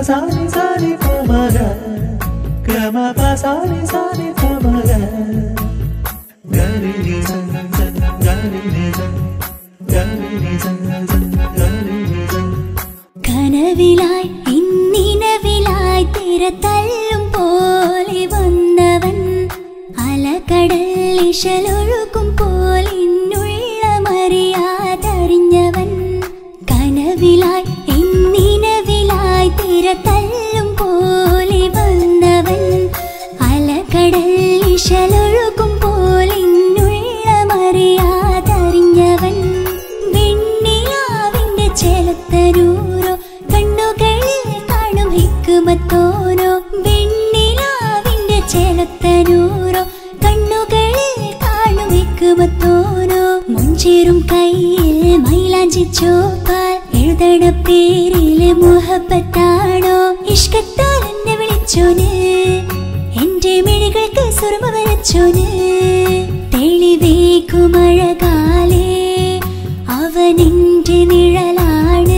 Sani sani pamaga, gama pa sani sani pamaga. Gani ni san san, gani ni san, gani ni san san, gani ni san. കനവിലായി ഇന്നിനവിലായി തിരതല്ലും പോലെ വന്നവൻ അലകടൽ ഇശലൊഴുകും പോലെ ഇന്നുള്ളമറിയാതറിഞ്ഞവൻ കനവിലായി ഇന്നിനവിലായി തിരതല്ലും പോലെ വന്നവൻ അലകടൽ ഇശലൊഴുകും പോലെ ഇന്നുള്ളമറിയാതറിഞ്ഞവൻ വെണ്ണിലാവിന്റെ ചെലത്തരൂരോ കണ്ണുകളിൽ കാണും ഹിക്മത്തോരോ വെണ്ണിലാവിന്റെ ചെലത്തരൂരോ കണ്ണുകളിൽ കാണും ഹിക്മത്തോരോ മുഞ്ചേറും കയ്യിൽ മൈലാഞ്ചി ചോപ്പാൽ എഴുതണ പേരില് മുഹബത്താണോ ഇഷ്കത്താൽ എന്നെ വിളിച്ചോന് എന്റെ മിഴികൾക്ക് സുറുമ വരച്ചോന് തെളിവേക്കുമഴകാലേ അവനെന്റെ നിഴലാണ്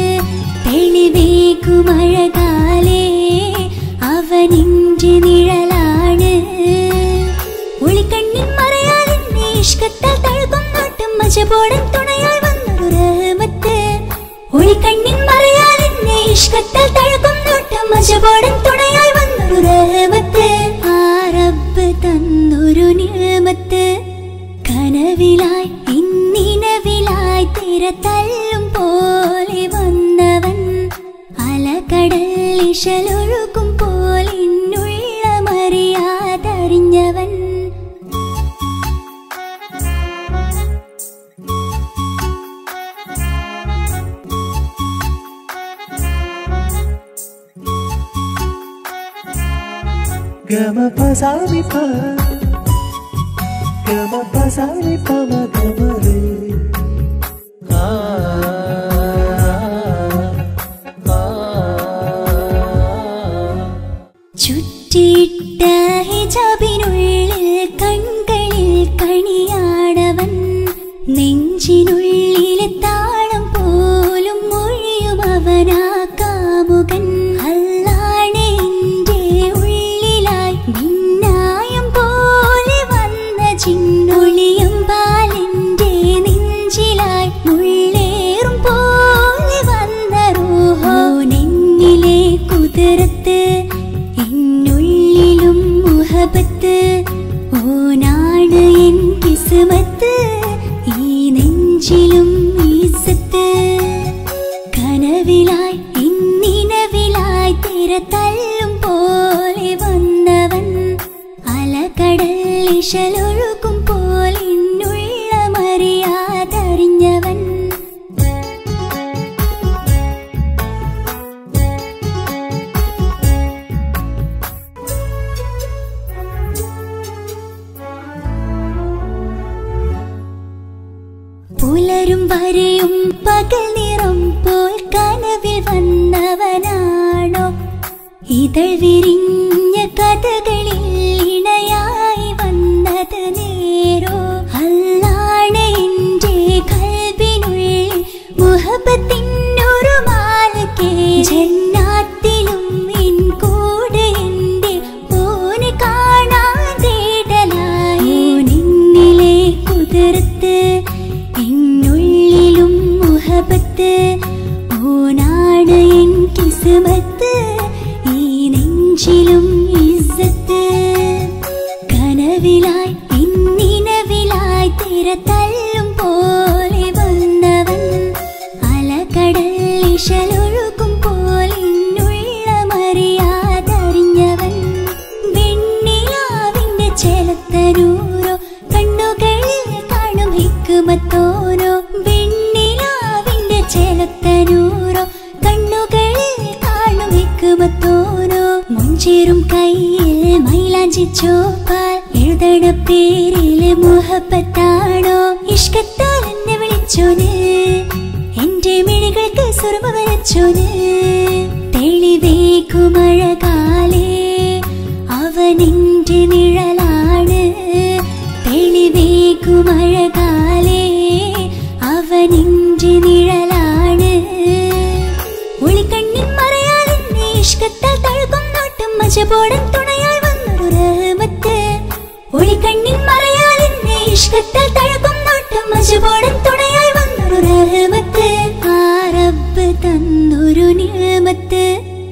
തെളിവേക്കുമഴകാലേ അവനെന്റെ നിഴലാണ് ഒളിക്കണ്ണിൻ മറയാൽ എന്നെ ഇഷ്കത്താൽ തഴുകും നോട്ടും മജബോടൻ തുണയായി വന്നൊരു റഹ്മത്ത് ഒളിക്കണ്ണിൻ മറയാൽ എന്നെ ഇഷ്കത്താൽ തഴുകും നോട്ടും മജബോടൻ തുണയായി വന്നൊരു റഹ്മത്ത് ആ റബ്ബ് തന്നൊരു നിഅമത്ത് കനവിലായി ഇന്നിനവിലായി തിരതല്ലും പോലെ വന്നവൻ അലകടൽ ഇശലൊഴുകും പോലെ ഇന്നുള്ളമറിയാതറിഞ്ഞവൻ Gama pa sani pa, gama pa sani pa ma gama re. ചുറ്റിയിട്ട ഹിജാബിനുള്ളിൽ കൺകളിൽ കണിയാടവൻ നെഞ്ചിനുള്ളിലെ താളം പോലും മൊഴിയും അവനാ കാമുകൻ അല്ലാണെ എന്റെ ഉള്ളിലായി മിന്നായം പോലെ വന്ന ചിന്നൊളിയും പാലെന്റെ നെഞ്ചിലായി മുള്ളേറും പോലെ വന്ന റൂഹോ നെന്നിലെ കുതിരത്ത് എന്നുള്ളിലും മുഹബത്ത് ഓനാണ് എൻ കിസ്മത്ത് ഈ നെഞ്ചിലും ഈസത്ത് കനവിലായി ഇന്നിനവിലായി തിരതല്ലും പോലെ വന്നവൻ അലകടൽ ഇശലൊഴുകും പോലെ ഇന്നുള്ളമറിയാതറിഞ്ഞവൻ പുലരും വരെയും പകൽ നിറം പോൽ കനവിൽ വന്നവനാണോ ഇതൾ വിരിഞ്ഞ കഥകളിൽ ഇണയായി വന്നത് നേരോ അല്ലാണെ എന്റെ കൽബിനുള്ളിൽ മുഹബത്തിനൊരു മാലക്കേ ജന്നാത്തിലും എൻ കൂടെ എന്റെ ഓനെ കാണാൻ തേടലായി നിന്നിലെ കുതിർത്ത് എന്നുള്ളിലും മുഹബത്ത് ഓനാണ് എൻ കിസ്മത്ത് ഈ നെഞ്ചിലും ഇസ്സത്ത് കനവിലായി ഇന്നിനവിലായി തിരതല്ലും പോലെ വന്നവൻ അലകടൽ ഇശലൊഴുകും പോലെ ഇന്നുള്ളമറിയാതറിഞ്ഞവൻ വെണ്ണിലാവിന്റെ ചെലത്തരൂരോ കണ്ണുകളിൽ കാണും ഹിക്മത്തോരോ വെണ്ണിലാവിന്റെ ചെലത്തരൂരോ കണ്ണുകളിൽ കാണും ഹിക്മത്തോരോ മുഞ്ചേറും കയ്യിൽ മൈലാഞ്ചി ചോപ്പാൽ എഴുതണ പേരില് മുഹബത്താണോ ഇഷ്കത്താൽ എന്നെ വിളിച്ചോന് എന്റെ മിഴികൾക്ക് സുറുമ വരച്ചോന് തെളിവേക്കുമഴകാലേ അവനെന്റെ നിഴലാണ് തെളിവേക്കുമഴകാലേ അവനെന്റെ നിഴലാണ് ഒളിക്കണ്ണിൻ മറയാൽ എന്നെ മജപോടൻ തുണയായി വന്നൊരു റഹ്മത്ത് ഒളിക്കണ്ണിൻ മറയാൽ എന്നെ ഇഷ്കത്താൽ തഴുകും നോട്ടം മജപോടൻ തുണയായി വന്നൊരു റഹ്മത്ത് ആ റബ്ബ് തന്നൊരു നിഅമത്ത്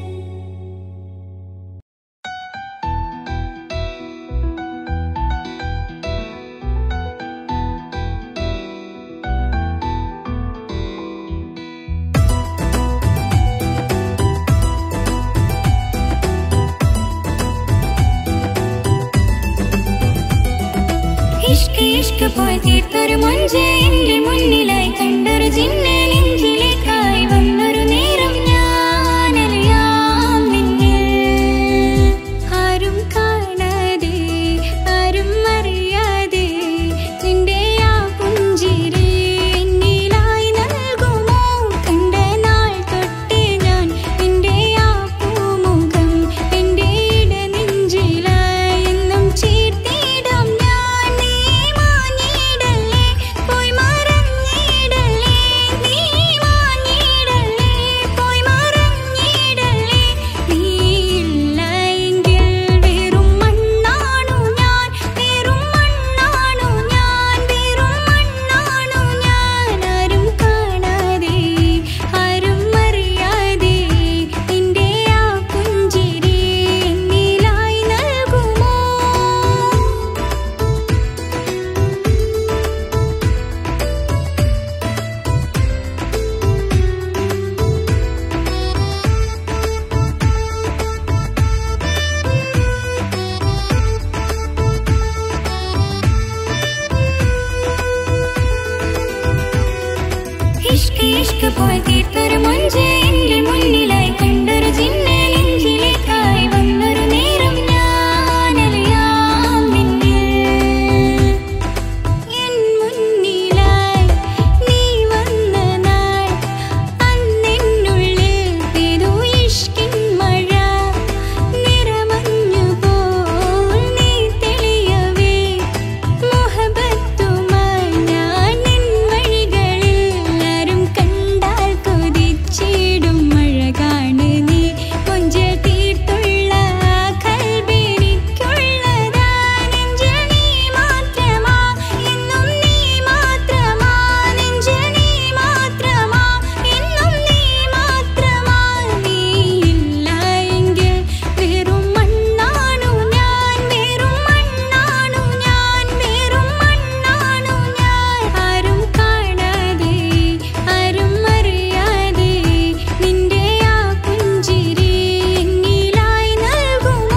ഇഷ്ക് പോയി തീർത്തൊരു മൊഞ്ച് എന്റെ മുന്നിലായി കണ്ടൊരു ജിന്നെ നെഞ്ചിലേക്കായി വന്നൊരു നേരം ഞാനലിയാം നിന്നിൽ ആരും കാണാതെ ആരും അറിയാതെ നിന്റെ ആ പുഞ്ചിരി എന്നിലായി നൽകുമോ കണ്ട നാൾ തൊട്ടേ ഞാൻ നിന്റെ ആ പൂമുഖം എന്റെ ഇടനെഞ്ചിലായി എന്നും ചേർത്തിടാം ഇഷ്ക് പോയി തീർത്തൊരു മൊഞ്ച് എന്റെ മുന്നിലായി കണ്ടൊരു ജിന്നെ നെഞ്ചിലേക്കായി വന്നൊരു നേരം ഞാനലിയാം നിന്നിൽ എൻ മുന്നിലായി നീ വന്ന നാൾ അന്നെന്നുള്ളിൽ പെയ്തു ഇഷ്കിൻ മഴ നിറമഞ്ഞു പോൽ നീ തെളിയവേ മുഹബത്തുമായി ഞാൻ നിൻ വഴികളിൽ ആരും കണ്ടാൽ കൊതിച്ചിടും അഴകാണ് നീ കൊഞ്ചൽ തീർത്തുള്ള കൽബെനിക്കുള്ളതാ നെഞ്ചിൽ നീ മാത്രമാ എന്നും നീ മാത്രമാ നെഞ്ചിൽ നീ മാത്രമാ എന്നും നീ മാത്രമാ നീ ഇല്ല എങ്കിൽ വെറും മണ്ണാണു ഞാൻ വെറും മണ്ണാണു ഞാൻ വെറും മണ്ണാണു ഞാൻ ആരും കാണാതെ ആരും അറിയാതെ നിന്റെ ആ പുഞ്ചിരി എന്നിലായി നൽകുമോ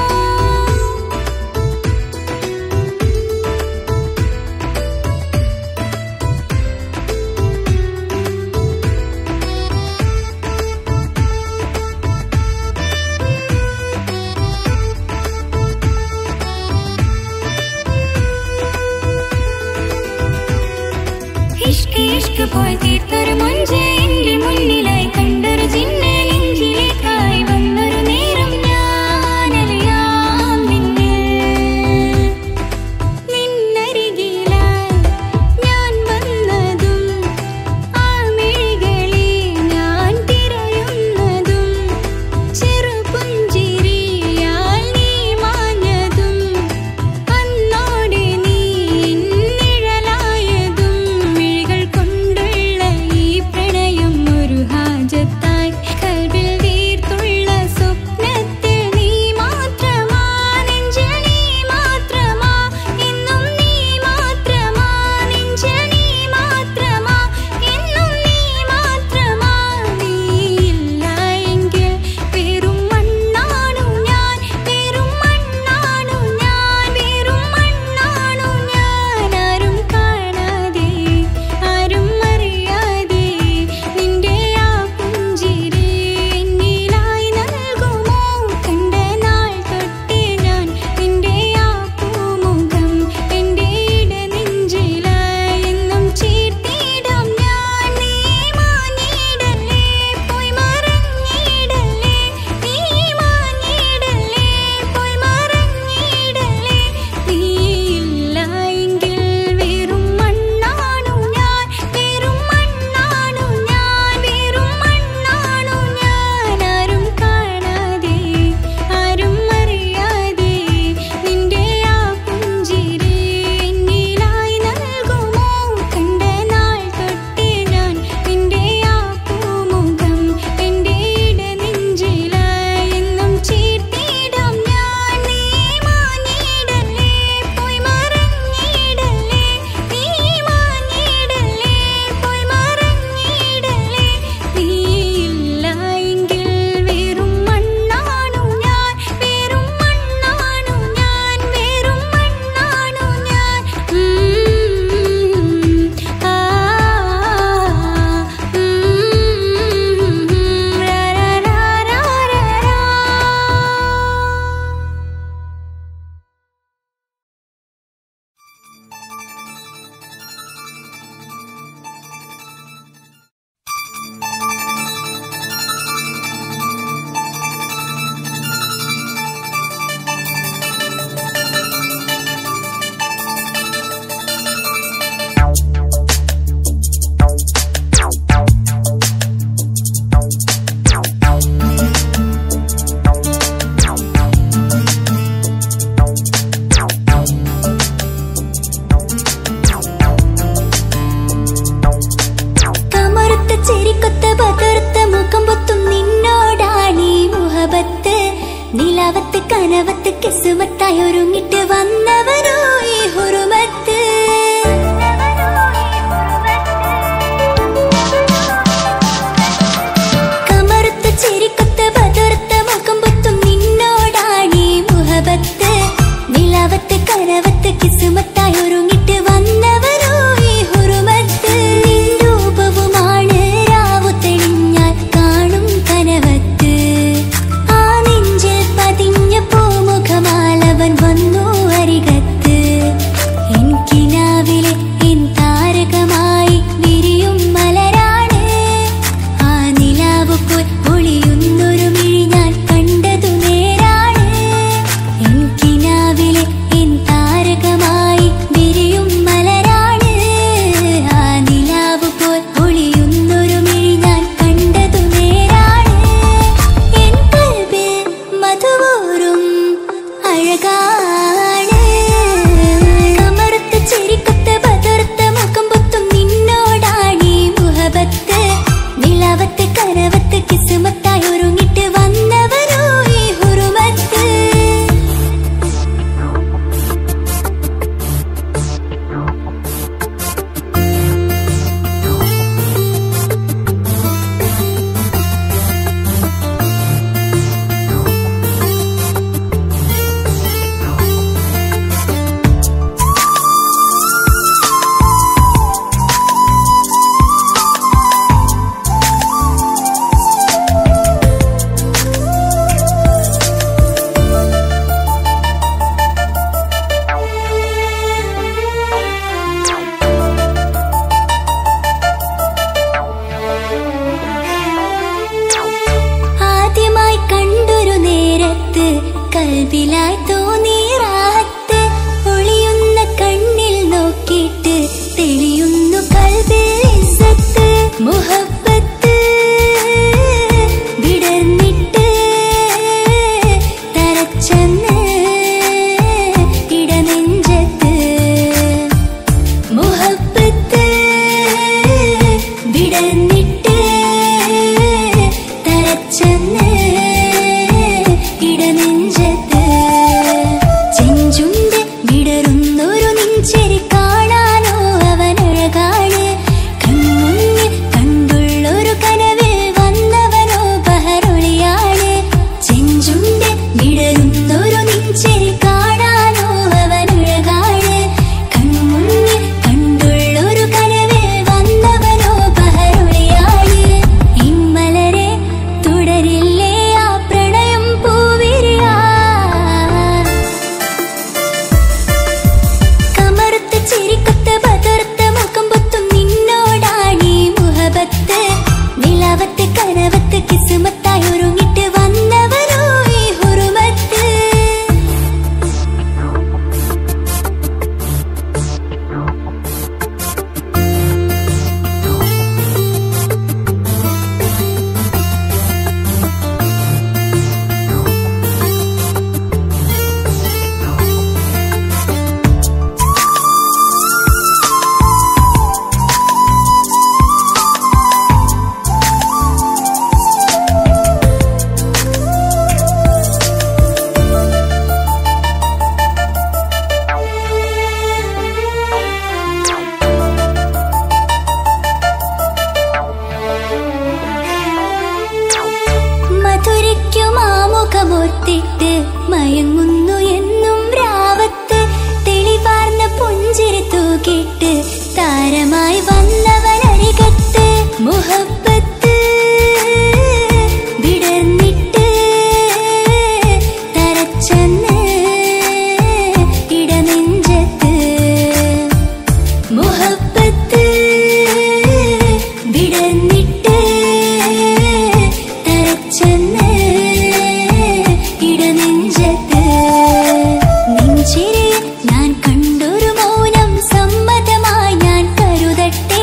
ഇഷ്ക് പോയി തീർത്തൊരു മൊഞ്ച് എന്റെ മുന്നിലായി കണ്ടൊരു ജിന്നെ നെഞ്ചിലേക്കായി വന്നൊരു നേരം ഞാനലിയാം നിന്നിൽ നിന്നരികിലായി ഞാൻ വന്നതും ആ മിഴികളെ ഞാൻ തിരയുന്നതും ചെറുപുഞ്ചിരിയാൽ നീ മാഞ്ഞതും അന്നോടെ നീ നിഴലായതും മിഴികൾ കൊണ്ടുള്ള കനവത്ത് കിസ്മത്തായി ഒരുങ്ങിട്ട് വന്നവരോ ഈ ഹുറുമത്ത്. കമറുത്ത ചിരിക്കൊത്ത് ബദർത്ത മുഖം പൊത്തും നിന്നോടാണീ മുഹബത്ത്. നിലാവത്ത് കനവത്ത് കിസ്മത്തായി ഒരുങ്ങിട്ട് വന്നവരോ ഈ ഹുറുമത്ത്. നിൻ രൂപവുമാണ് രാവു തെളിഞ്ഞാൽ കാണും കനവത്ത്. ആ നെഞ്ചിൽ പതിഞ്ഞ പൂമുഖമാലവൻ വന്നു അരികത്ത്. എൻ കിനാവിലെ എൻ താരകമായി വിരിയും മലരാണ്. ആ നിലാവ് പോൽ ഒളിയുന്നൊരു മിഴി ഞാൻ കണ്ടതു നേരാണ്. എൻ കിനാവിലെ എൻ താരകമായി വിരിയും മലരാണ്. ആ നിലാവ് പോൽ ഒളിയുന്നൊരു മിഴി ഞാൻ കണ്ടതു നേരാണ്. എൻ കൽബിൽ മധുവൂറും അഴകാണ്. കമറുത്ത ചിരിക്കൊത്ത് ബദർത്ത മുഖം പൊത്തും നിന്നോടാണീ മുഹബത്ത്. നിലാവത്ത് കനവത്ത് കിസ്മത്തായി ഒരുങ്ങിട്ട് വന്നവരോ ഈ ഹുറുമത്ത്. ആദ്യമായി കണ്ടൊരു നേരത്ത് കൽബിലായി തോന്നി റാഹത്ത്. ഒളിയുന്ന കണ്ണിൽ നോക്കിയിട്ട് തെളിയുന്നു കൽബിൽ ഇസ്സത്ത്. മുഹബ്ബത്ത് വിടർന്നിട്ട് തരച്ചെന്ന് ഇടനെഞ്ചത്ത്. മുഹബ്ബത്ത് വിടർന്നിട്ട് തരച്ചെന്ന് ഇടനെഞ്ചത്ത്. ചെഞ്ചുണ്ട് വിടരുന്നൊരു നെഞ്ചിരി കാണാനോ അവനഴകാണ്. കൺമുന്നിൽ കണ്ടുള്ളൊരു കനവിൽ വന്നവനോ ബഹറൊളിയാണ്. ചെഞ്ചുണ്ട് വിടരുന്നൊരു നെഞ്ചിരി കാണാനോ അവനഴകാണ്. കൺമുന്നിൽ കണ്ടുള്ളൊരു കനവിൽ വന്നവനോ ബഹറൊളിയാണ്. ഇമ്മലരെ തുടരില്ലേ ആ പ്രണയം പൂവിരിയാ. കമറുത്ത ചിരിക്കൊത്ത് ബദർത്ത മുഖം പൊത്തും നിന്നോടാണീ മുഹബത്ത്. നിലാവത്ത് കനവത്ത് കിസ്മത്തായി ഒരുങ്ങിട്ട് വന്നവരോ ഈ ഹുറുമത്ത്. മധുരയ്ക്കും ആമുഖമോർത്തിട്ട് മയങ്ങുന്നു എന്നും രാവത്ത്. തെളിവാർന്ന പുഞ്ചിരി തൂക്കിട്ട് താരമായി വന്നവനരികത്ത്. മുഹബ്ബത്ത് വിടർന്നിട്ട് തരച്ചെന്ന് ഇടനെഞ്ചത്ത്. മുഹബ്ബത്ത് വിടർന്നിട്ട് തരച്ചെന്ന് ഇടനെഞ്ചത്ത്. നെഞ്ചിരിയിൽ ഞാൻ കണ്ടൊരു മൗനം സമ്മതമായി ഞാൻ കരുതട്ടെ.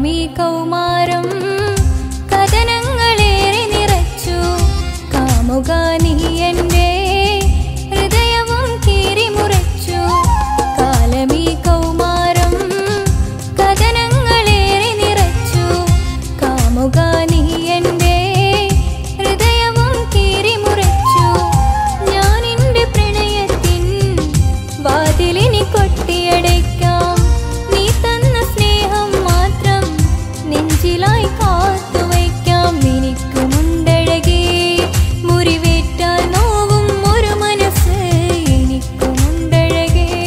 കാലമീ കൗമാരം കഥനങ്ങളേറെ നിറച്ചു കാമുക നീ എൻ്റെ ഹൃദയവും കീറിമുറിച്ചു കാലമീ കൗമാരം കഥനങ്ങളേറെ നിറച്ചു കാമുക നീ എൻ്റെ ഹൃദയവും കീറിമുറിച്ചു ഞാൻ എൻ്റെ പ്രണയത്തിൻ വാതിലിനി കൊട്ടിയടയ്ക്കാം നീ തന്ന സ്നേഹം മാത്രം നെഞ്ചിലായി കാത്തുവയ്ക്കാം എനിക്കുമുണ്ടഴകേ മുറിവേറ്റാൽ നോവും ഒരു മനസ്സ് എനിക്കുമുണ്ടഴകേ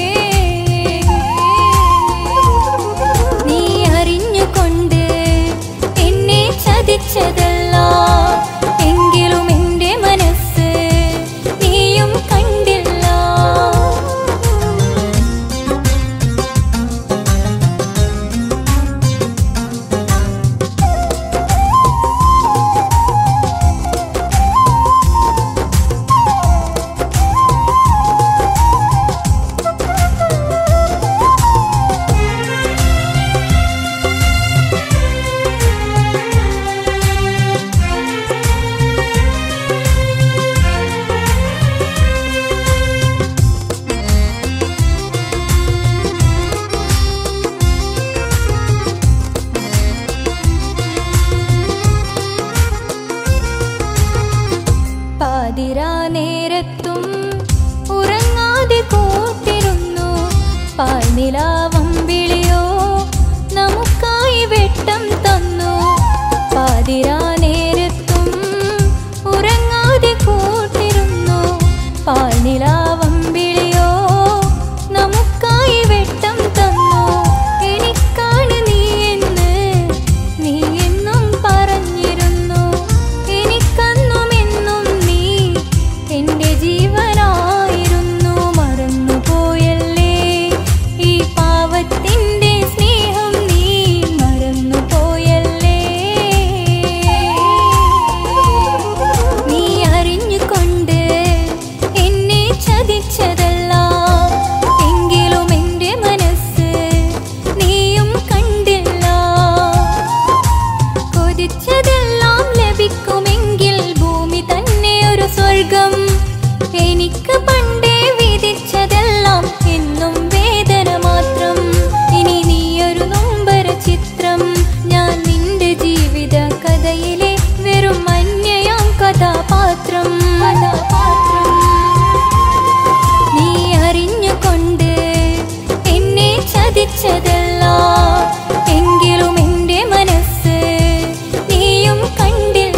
നീ അറിഞ്ഞുകൊണ്ട് എന്നെ ചതിച്ചതല്ല എങ്കിലും എൻ്റെ മനസ്സ് നീയും കണ്ടില്ല പാതിരാ നേരത്തും ഉറങ്ങാതെ കൂട്ടിരുന്നു പാൽനിലാവം വിളിയോ നമുക്കായി വെട്ടം തന്നു പാതിരാ നേരത്തും ഉറങ്ങാതെ കൂട്ടിരുന്നു പാൽനിലാവം വിളിയോ നമുക്കായി വെട്ടം തന്നു എനിക്കാണ് നീ എന്ന് നീ എന്നും പറഞ്ഞിരുന്നു എനിക്കന്നുമെന്നും നീ എൻ്റെ ജീവനായിരുന്നു മറന്നുപോയല്ലേ ഈ പാവത്തിൻ്റെ സ്നേഹം നീ മറന്നുപോയല്ലേ നീ അറിഞ്ഞുകൊണ്ട് എന്നെ ചതിച്ചതല്ല എങ്കിലും എൻ്റെ മനസ്സ് നീയും കണ്ടില്ല കൊതിച്ചതെല്ലാം ലഭിക്കുമെങ്കിൽ ഭൂമി തന്നെ ഒരു സ്വർഗം എനിക്ക് പണ്ടേ വിധിച്ചതെല്ലാം എന്നും വേദന മാത്രം ഇനി നീയൊരു നൊമ്പര ചിത്രം ഞാൻ നിന്റെ ജീവിത കഥയിലെ വെറും അന്യയാം കഥാപാത്രം നീ അറിഞ്ഞുകൊണ്ട് എന്നെ ചതിച്ചതല്ല എങ്കിലും എൻ്റെ മനസ്സ് നീയും കണ്ടില്ല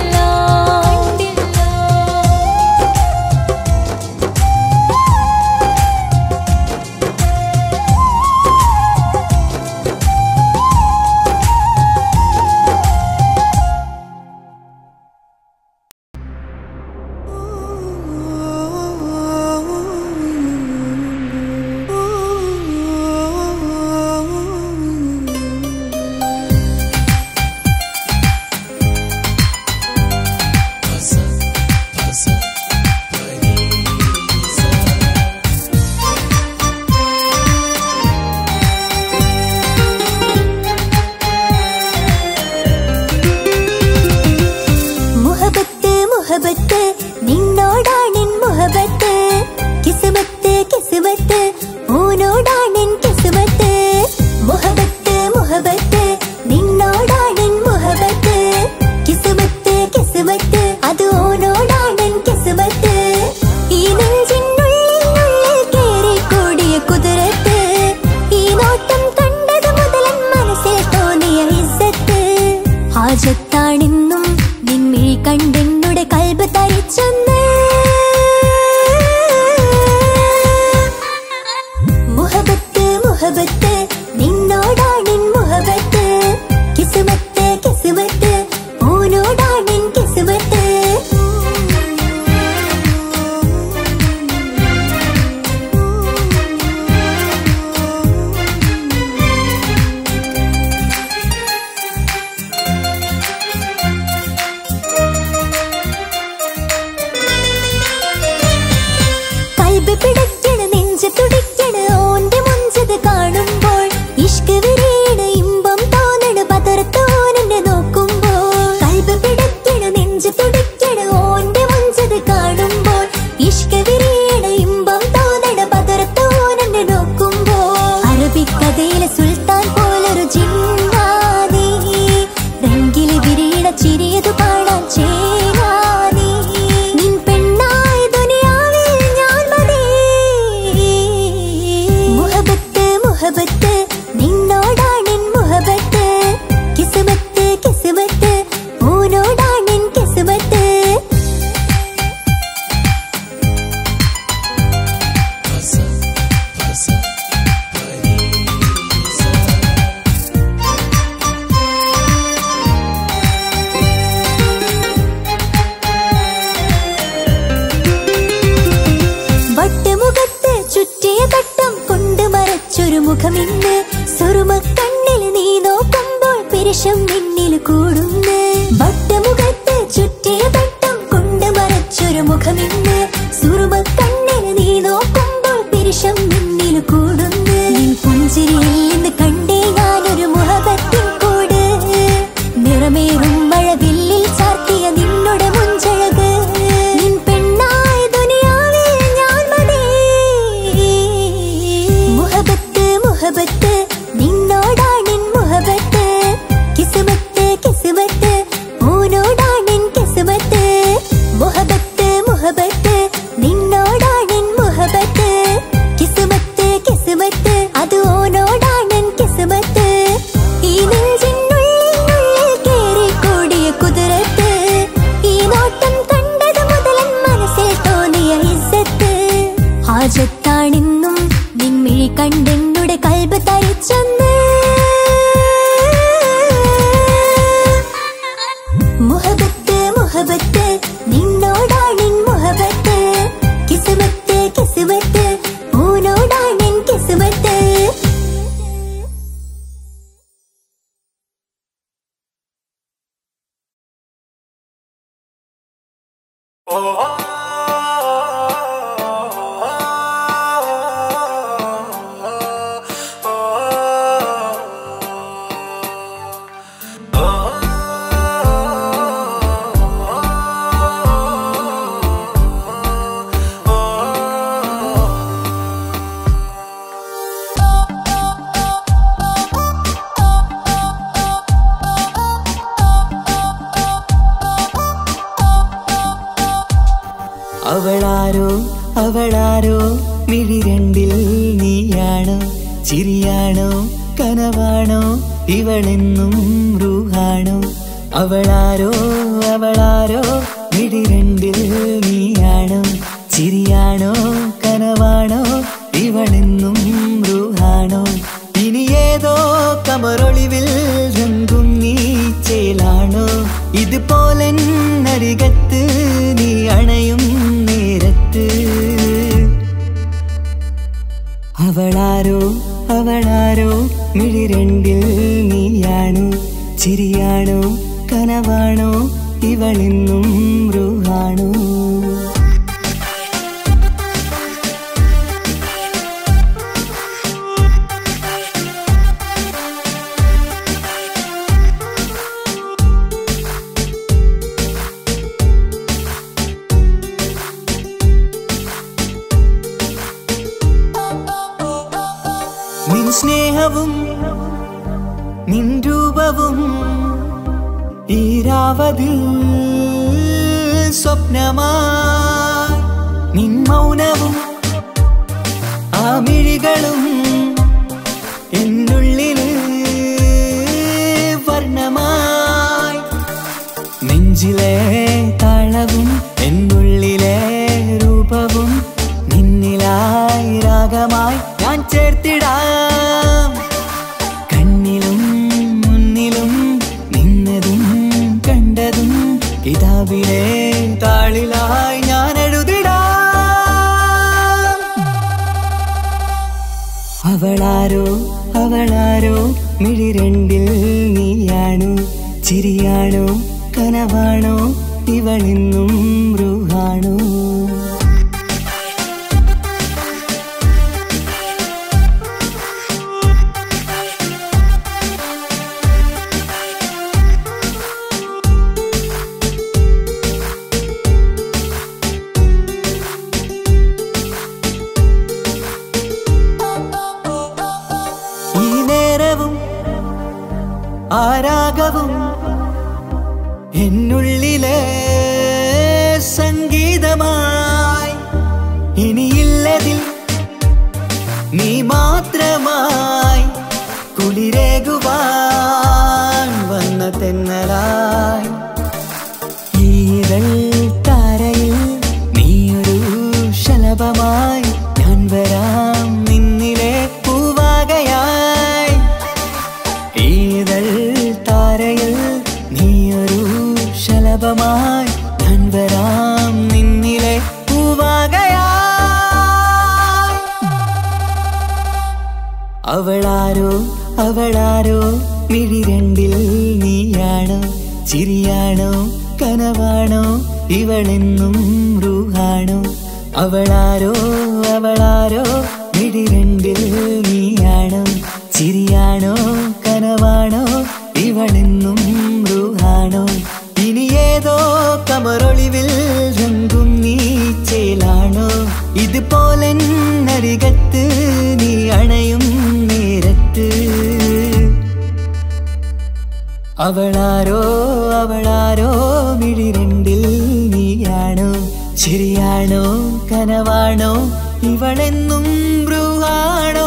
മുഹബത്ത് നിന്നോടാണെൻ മുഹബത്ത് കിസ്മത്ത് കിസ്മത്ത് ഓനോടാണെൻ കിസ്മത്ത് മുഹബത്ത് മുഹബത്ത് നിന്നോടാണെൻ മുഹബത്ത് കിസ്മത്ത് കിസ്മത്ത് അത് ഓനോടാണെൻ കിസ്മത്ത് ഈ നെഞ്ചിനുള്ളിൽ കേറിക്കൂടിയ കുതിരത്ത് ഈ നോട്ടം കണ്ടത് മുതലൻ മനസ്സിൽ തോന്നിയ ഇസ്സത്ത് ഹാജത്താണെന്നും നിൻമിഴി കണ്ടെന്നുടെ കൽബ് തരിച്ചെന്ന് മുഹബത്ത് മുഹബത്ത് നിന്നോടാണെൻ മുഹബത്ത് കിസ്മത്ത് കിസ്മത്ത് ഓനോടാണെൻ കിസ്മത്ത് നെഞ്ചു തുടിക്കണ ഓന്റെ മുഞ്ചത് കാണുമ്പോൾ ഇഷ്ക വിരിയണ ഇമ്പം തോന്നണ പതർത്തോനെ നോക്കുമ്പോൾ അറബിക്കഥയിലെ സുൽത്താൻ പോലൊരു ജിന്നാനി രംഗില് വിരിയണ ചിരിയതു കാണാൻ ചേനാനി നിൻ പെണ്ണായി ദുനിയാവിൽ ഞാൻ മതി മുഹബത്ത് മുഹബത്ത് നിന്നോടാണെൻ മുഹബത്ത് കിസ്മത്ത് കിസ്മത്ത് ഓനോടാണെൻ കിസ്മത്ത് വട്ടമുഖത്ത് ചുറ്റിയ തട്ടം കൊണ്ട് മറച്ചൊരു മുഖമിന്ന് സുറുമക്കണ്ണിൽ നീ നോക്കുമ്പോൾ പിരിശം നിന്നിൽ കൂടുന്ന് വട്ടമുഖത്ത് ചുറ്റിയ തട്ടം കൊണ്ട് മറച്ചൊരു മുഖമിന്ന് സുറുമക്കണ്ണിൽ നീ നോക്കുമ്പോൾ പിരിശം നിന്നിൽ കൂടുന്ന് നിൻ പുഞ്ചിരിയിൽ നിന്ന് കണ്ടേ ഞാനൊരു മുഹബത്തിൻ കൂട് നിറമേറും മഴവില്ലിൽ ചാർത്തിയ നിന്നോട് മുഞ്ചഴക് നിൻ പെണ്ണായി ദുനിയാവിൽ ഞാൻ മതി മുഹബത്ത് മുഹബത്ത് നിന്നോടാണെൻ മുഹബത്ത് കിസ്മത്ത് കിസ്മത്ത് ഓനോടാണെൻ കിസ്മത്ത് മുഹബത്ത് മുഹബത്ത് നിന്നോടാണെൻ മുഹബത്ത് കിസ്മത്ത് കിസ്മത്ത് അത് ഓനോടാണെൻ കിസ്മത്ത് ഈ നെഞ്ചിനുള്ളിൽ കേറിക്കൂടിയ കുതിരത്ത് ഈ നോട്ടം കണ്ടത് മുതലൻ മനസ്സിൽ തോന്നിയ ഇസ്സത്ത് ഹാജത്താണെന്നും നിൻമിഴി കണ്ടെന്നുടെ കൽബ് തരിച്ചെന്ന് മുഹബത്ത് മുഹബത്ത് നിന്നോടാണെൻ മുഹബത്ത് കിസ്മത്ത് കിസ്മത്ത് ഓനോടാണെൻ കിസ്മത്ത് അവളാരോ അവളാരോ മിഴി രണ്ടിൽ നീയാണോ ചിരിയാണോ കനവാണോ ഇവളെന്നും റൂഹാണോ അവളാരോ അവളാരോ മിഴി രണ്ടിൽ നീയാണോ ചിരിയാണോ കനവാണോ ഇവളെന്നും റൂഹാണോ ഇനി ഏതോ കമറൊളിവിൽ രംഗും നീ ചേലാണോ ഇതുപോലെ നരികത്ത് നീ അണയും നേരത്ത് അവളാരോ അവളാരോ മിഴി രണ്ടിൽ നീയാണോ ചിരിയാണോ കനവാണോ ഇവളെന്നും റൂഹാണോ നിൻ സ്നേഹവും നിൻ രൂപവും ഈരാവതിൽ സ്വപ്നമായി നിൻ മൗനവും ആ മിഴികളും എന്നുള്ളില് വർണ്ണമായി നെഞ്ചിലെ താളവും എന്നുള്ളിലെ രൂപവും നിന്നിലായി രാഗമായി ഞാൻ ചേർത്തിടാം കണ്ണിലും മുന്നിലും നിന്നതും കണ്ടതും കിതാബിലെ താളിലായി ഞാൻ എഴുതിടാം അവളാരോ അവളാരോ മിഴി രണ്ടിൽ നീയാണോ ചിരിയാണോ കനവാണോ ഇവളെന്നും റൂഹാണോ രാഗവും എന്നുള്ളിലെ സംഗീതമായി ഇനിയില്ലതിൽ നീ മാത്രമായി കുളിരേകുവാൻ വന്ന തെന്നലായി ഈതൾ താരയിൽ നീയൊരു ശലഭമായി ഞാൻ വരാം നിന്നിലെ പൂവാകയായി ഈതൾ താരയിൽ നീയൊരു ശലഭമായി ഞാൻ വരാം നിന്നിലെ പൂവാകയായി അവളാരോ അവളാരോ മിഴിരണ്ടിൽ നീയാണോ ചിരിയാണോ കനവാണോ ഇവളെന്നും റൂഹാണോ അവളാരോ അവളാരോ മിഴിരണ്ടിൽ നീയാണോ ചിരിയാണോ കനവാണോ ഇവളെന്നും റൂഹാണോ ഇനി ഏതോ കമറൊളിവിൽ രംഗും നീ ചേലാണോ ഇതുപോലെ നരികത്ത് നീ അണയും നേരത്ത് അവളാരോ അവളാരോ മിഴിരണ്ടിൽ നീയാണോ ശരിയാണോ കനവാണോ ഇവളെന്നും ബ്രൂഹാണോ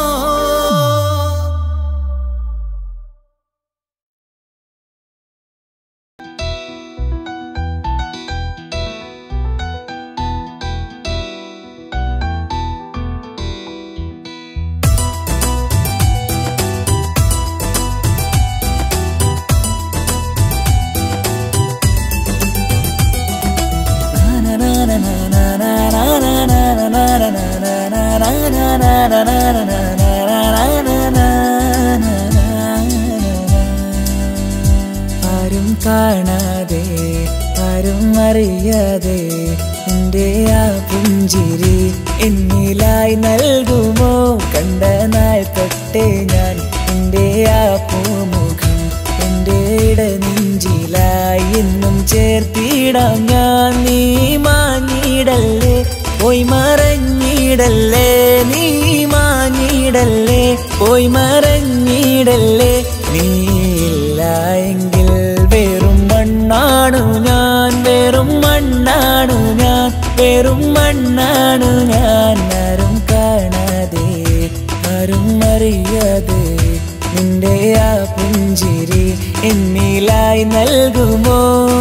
ആരും കാണാതെ ആരും അറിയാതെ എൻ്റെ ആ പുഞ്ചിരി എന്നിലായി നൽകുമോ കണ്ട നാൾ തൊട്ടേ ഞാൻ എൻ്റെ ആ പൂമുഖം എൻ്റെ ഇടനെഞ്ചിലായി എന്നും ചേർത്തിടാം ഞാൻ നീ മാഞ്ഞിടല്ലേ പോയി മറഞ്ഞിടല്ലേ നീ മാഞ്ഞിടല്ലേ പോയി മറഞ്ഞിടല്ലേ നീ ഇല്ല എങ്കിൽ വെറും മണ്ണാണു ഞാൻ വെറും മണ്ണാണു ഞാൻ വെറും മണ്ണാണു ഞാൻ ആരും കാണാതെ ആരും അറിയാതെ നിന്റെ ആ പുഞ്ചിരി എന്നിലായി നൽകുമോ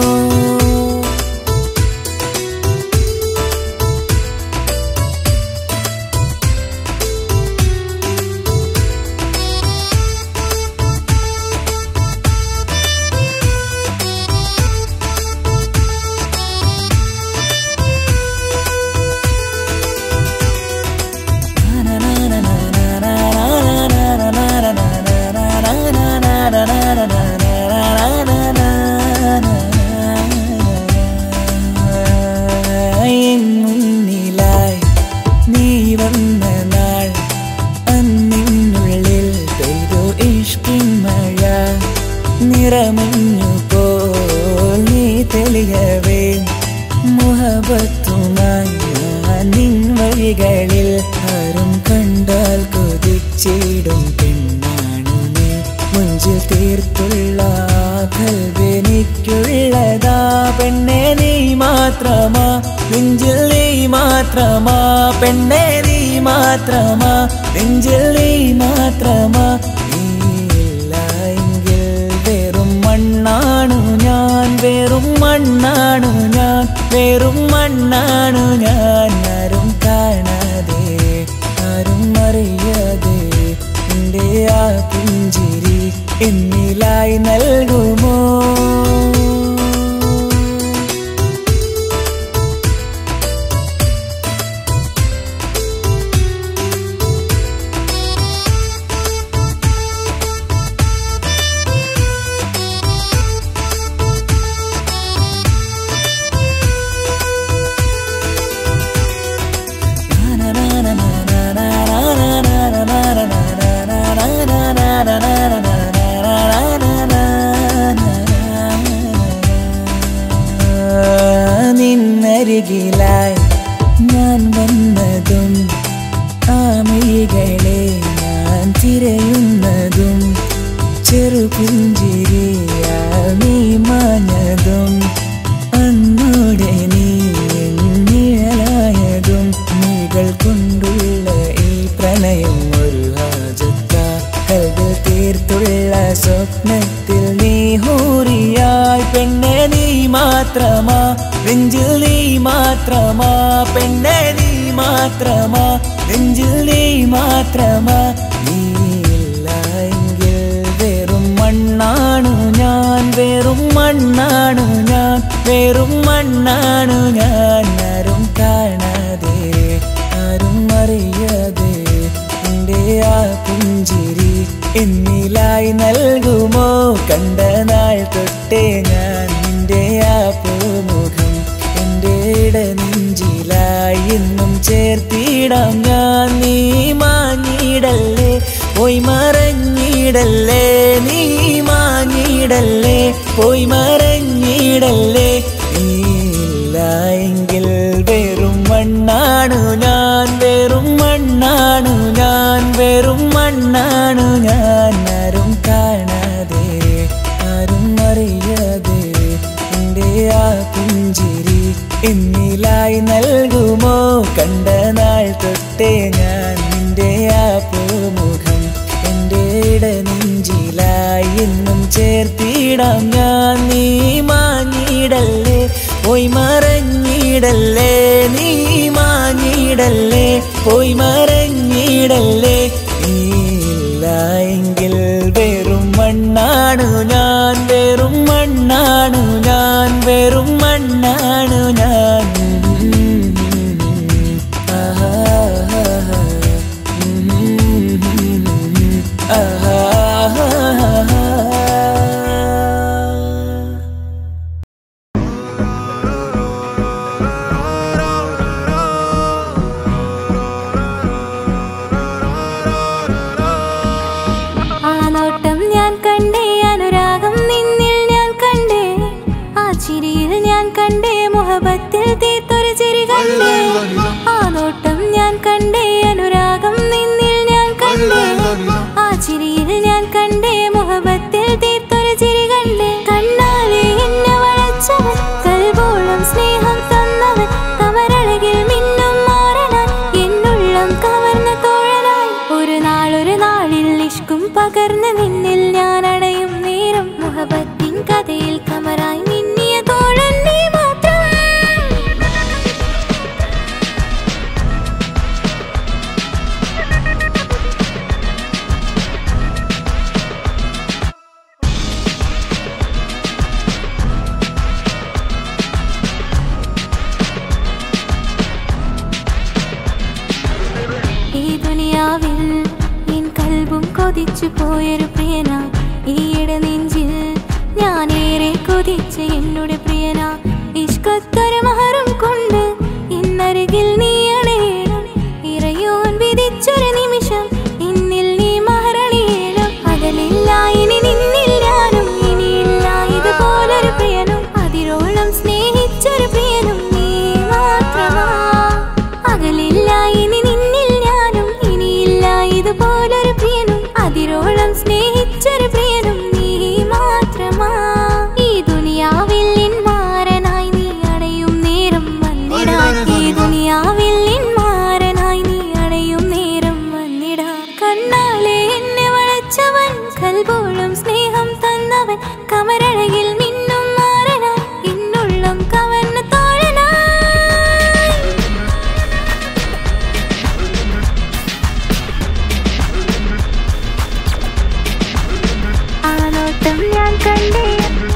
മുന്നിലായി നീ വന്ന നാൾ അന്നിനുള്ളിൽ പെയ്തു ഇഷ്കിൻ മഴ നിറമഞ്ഞു പോൽ നീ തെളിയവേ മുഹബത്തുമായി ഞാൻ നിൻ വഴികളിൽ ആരും കണ്ടാൽ കൊതിച്ചിടും പെണ്ണാണു നീ മുഞ്ചിൽ തീർത്തുള്ള കൽവെനിക്കുള്ളതാ പെണ്ണെ നീ മാത്രമാ നെഞ്ചിൽ നീ മാത്രമാ പെണ്ണെ നീ മാത്രമാ നെഞ്ചിൽ നീ മാത്രമാ നീയില്ല എങ്കിൽ വെറും മണ്ണാണു ഞാൻ വെറും മണ്ണാണു ഞാൻ വെറും മണ്ണാണു ഞാൻ ആരും കാണാതെ ആരും അറിയാതെ എൻ്റെ ആ പുഞ്ചിരി എന്നിലായി നൽകുമോ നിന്നരികിലായി ഞാൻ വന്നതും ആമികളെ ഞാൻ തിരയുന്നതും ചെറുപുഞ്ചിരിയായി മാത്രമാ നെഞ്ചിൽ നീ മാത്രമാ പെണ്ണെ നീ മാത്രമാ നെഞ്ചിൽ നീ മാത്രമാ നീയില്ല എങ്കിൽ വെറും മണ്ണാണു ഞാൻ വെറും മണ്ണാണു ഞാൻ വെറും മണ്ണാണു ഞാൻ ആരും കാണാതെ ആരും അറിയാതെ നിന്റെ ആ പുഞ്ചിരി എന്നിലായി നൽകുമോ കണ്ട നാൾ തൊട്ടേ ഞാൻ നിന്റെ ആ പൂമുഖം എൻ്റെ ഇടനെഞ്ചിലായി എന്നും ചേർത്തിടാം ഞാൻ നീ മാഞ്ഞിടല്ലേ പോയി മറഞ്ഞിടല്ലേ നീ മാഞ്ഞിടല്ലേ പോയി മറഞ്ഞിടല്ലേ നീയില്ല എങ്കിൽ വെറും മണ്ണാണു ഞാൻ വെറും മണ്ണാണു ഞാൻ വെറും മണ്ണാണു ഞാൻ ആരും കാണാതെ ആരും അറിയാതെ എൻ്റെ ആ പുഞ്ചിരി എന്നിലായി നൽകുമോ കണ്ട നാൾ തൊട്ടേ ഞാൻ നിന്റെ ആ പൂമുഖം എൻ്റെ ഇടനെഞ്ചിലായി എന്നും ചേർത്തിടാം ഞാൻ നീ മാഞ്ഞിടല്ലേ പോയി മറഞ്ഞിടല്ലേ നീ മാഞ്ഞിടല്ലേ പോയി മറഞ്ഞിടല്ലേ നീയില്ല എങ്കിൽ വെറും മണ്ണാണു ഞാൻ വെറും മണ്ണാണു ഞാൻ വെറും മണ്ണാണു ഞാൻ പോയൊരു പ്രിയന ഈയിടെ നെഞ്ചിൽ ഞാനേറെ കൊതിച്ച എന്നോട് പ്രിയന ഇഷ്കത്തൊരു മഹറും കൊണ്ട് ഇന്നരികിൽ നീ അണയണം ഇറയോൻ വിധിച്ചൊരു നിമിഷം എന്നിൽ നീ മഹറണിയണം അകലില്ല ഇനി നിന്നിൽ ഞാനും ഇനിയില്ല ഇതുപോലൊരു പ്രിയനും അതിരോളം സ്നേഹിച്ചൊരു പ്രിയനും നീ മാത്രമാ അകലില്ല ഇനി നിന്നിൽ ഞാനും ഇനിയില്ല ഇതുപോലൊരു പ്രിയനും അതിരോളം സ്നേഹിച്ചൊരു പ്രിയനും നീ മാത്രമാ ഈ ദുനിയാവിൽ മാറനായി നീ അടയും നേരം വന്നിടാൻ ഈ ദുനിയാവിൽ മാറനായി നീ അടയും നേരം വന്നിടാൻ കണ്ണാലെ എന്നെ വളച്ചവൻ കൽബോളം സ്നേഹം തന്നവൻ കമരഴകിൽ മിന്നും മാറനായി എന്നുള്ളം കവർന്ന തോഴനായി ആ നോട്ടം ഞാൻ കണ്ടേ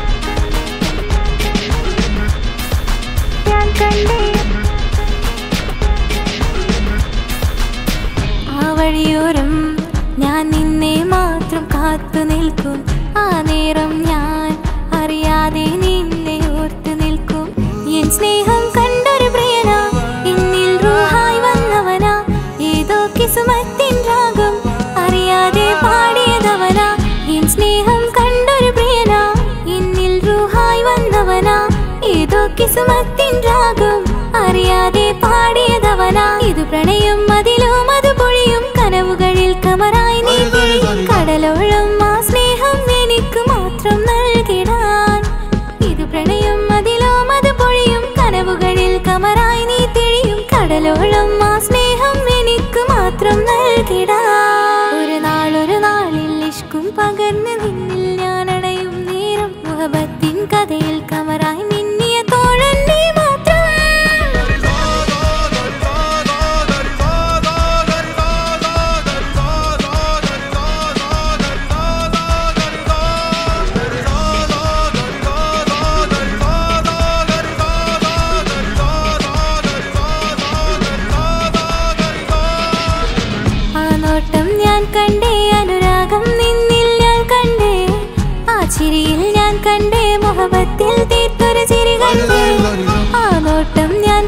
ആ വഴിയോരം ഞാൻ നിന്നെ മാത്രം കാത്തു നിൽക്കും ആ നേരം ഞാൻ അറിയാതെ നിന്നെ ഓർത്തു നിൽക്കും എൻ സ്നേഹം കണ്ടൊരു പ്രിയന എന്നിൽ റൂഹായി വന്നവനാ ഏതോ കിസുമത്തിൻ രാഗം അറിയാതെ പാടിയതവനാ എൻ സ്നേഹം കണ്ടൊരു പ്രിയന എന്നിൽ റൂഹായി വന്നവനാ ഏതോ കിസുമത്തിൻ രാഗം അറിയാതെ പാടിയതവനാ ഇത് പ്രണയം അതിലും അത് പൊഴിയും കനവുകളിൽ കമറായി നീ കടലോളം ആ സ്നേഹം എനിക്ക് മാത്രം നൽകിടാൻ ഇത് പ്രണയം അതിലും അത് പൊഴിയും കനവുകളിൽ കമറായി നീ തെളിയും കടലോളം ആ സ്നേഹം എനിക്ക് മാത്രം നൽകിടാൻ ഒരു നാളിൽ ഇഷ്കും പകർന്ന് നിന്നിൽ ഞാൻ അടയും നേരം മുഹബത്തിൻ കഥയിൽ കമറായി നിന്നെ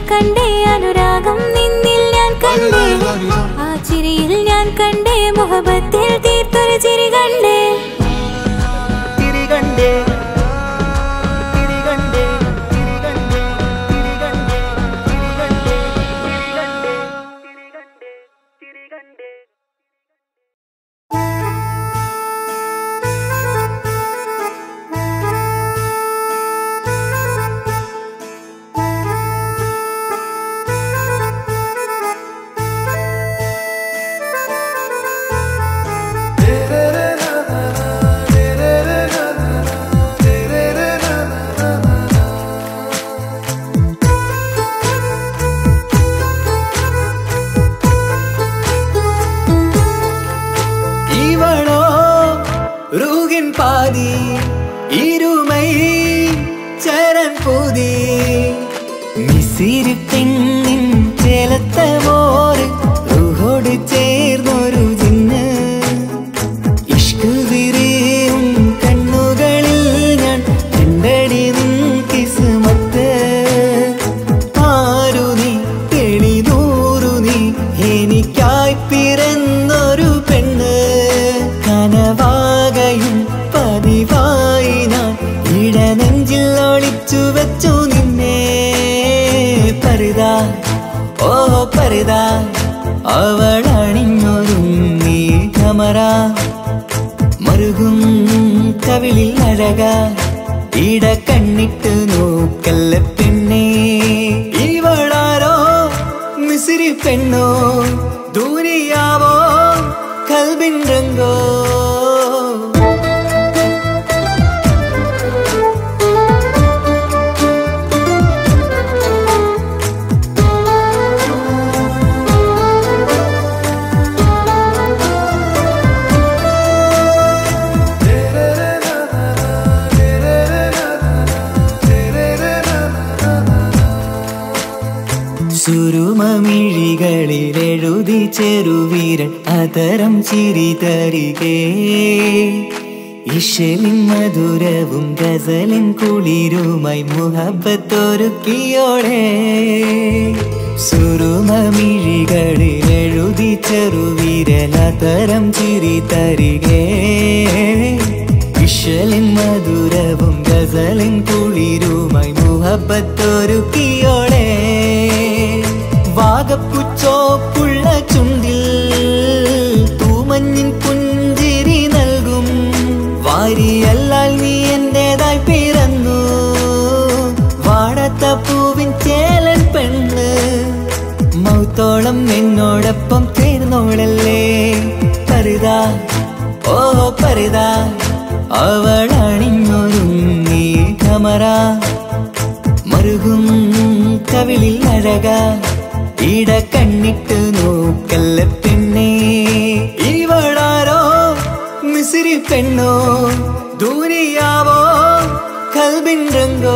കണ്ടേ അനുരാഗം നിന്നിൽ ഞാൻ കണ്ടേ ആ ചിരിയിൽ ഞാൻ കണ്ടേ മുഹബത്തിൽ തീർത്തൊരു ചിരി കണ്ടേ മറുകും കവിളിൽ അഴക ഇട കണ്ണിട്ട് നോക്കല്ല പെണ്ണേ ഇവളാരോ മിസിരി പെണ്ണോ ദൂരിയാവോ കൽബിൻ രംഗോ സുരുമമിഴികളിലെഴുതി ചെറുവീരൻ അതരം ചിരി തരികേ ഇശലിൻ മധുരവും ഗസലിൻ കുളിരുമായി മുഹബത്തൊരുക്കിയോടെ സുരുമമിഴികളിലെഴുതി ചെറുവീരൻ അതരം ചിരി തരികേ ഇശലിൻ മധുരവും ഗസലിൻ കുളിരുമായി മുഹബത്തൊരുക്കിയോടെ വാഗപ്പുച്ചോപ്പുള്ള ചുണ്ടിൽ തൂമഞ്ഞിൻ പുഞ്ചിരി നൽകും വാരിയല്ലാൽ നീ എന്റേതായി പിറന്നു വാടാത്ത പൂവിൻ ചേലൻ പെണ്ണ് മൗത്തോളം എന്നോടൊപ്പം ചേർന്നോളല്ലേ പരിതാ ഓ പരിതാ അവളണിഞ്ഞൊരുങ്ങി കമറ മറുകും കവിളിൽ അഴക ഇട കണ്ണിട്ട് നോക്കല്ല പെണ്ണേ ഇവളാരോ മിസിരി പെണ്ണോ ദൂരിയാവോ കൽബിൻ രംഗോ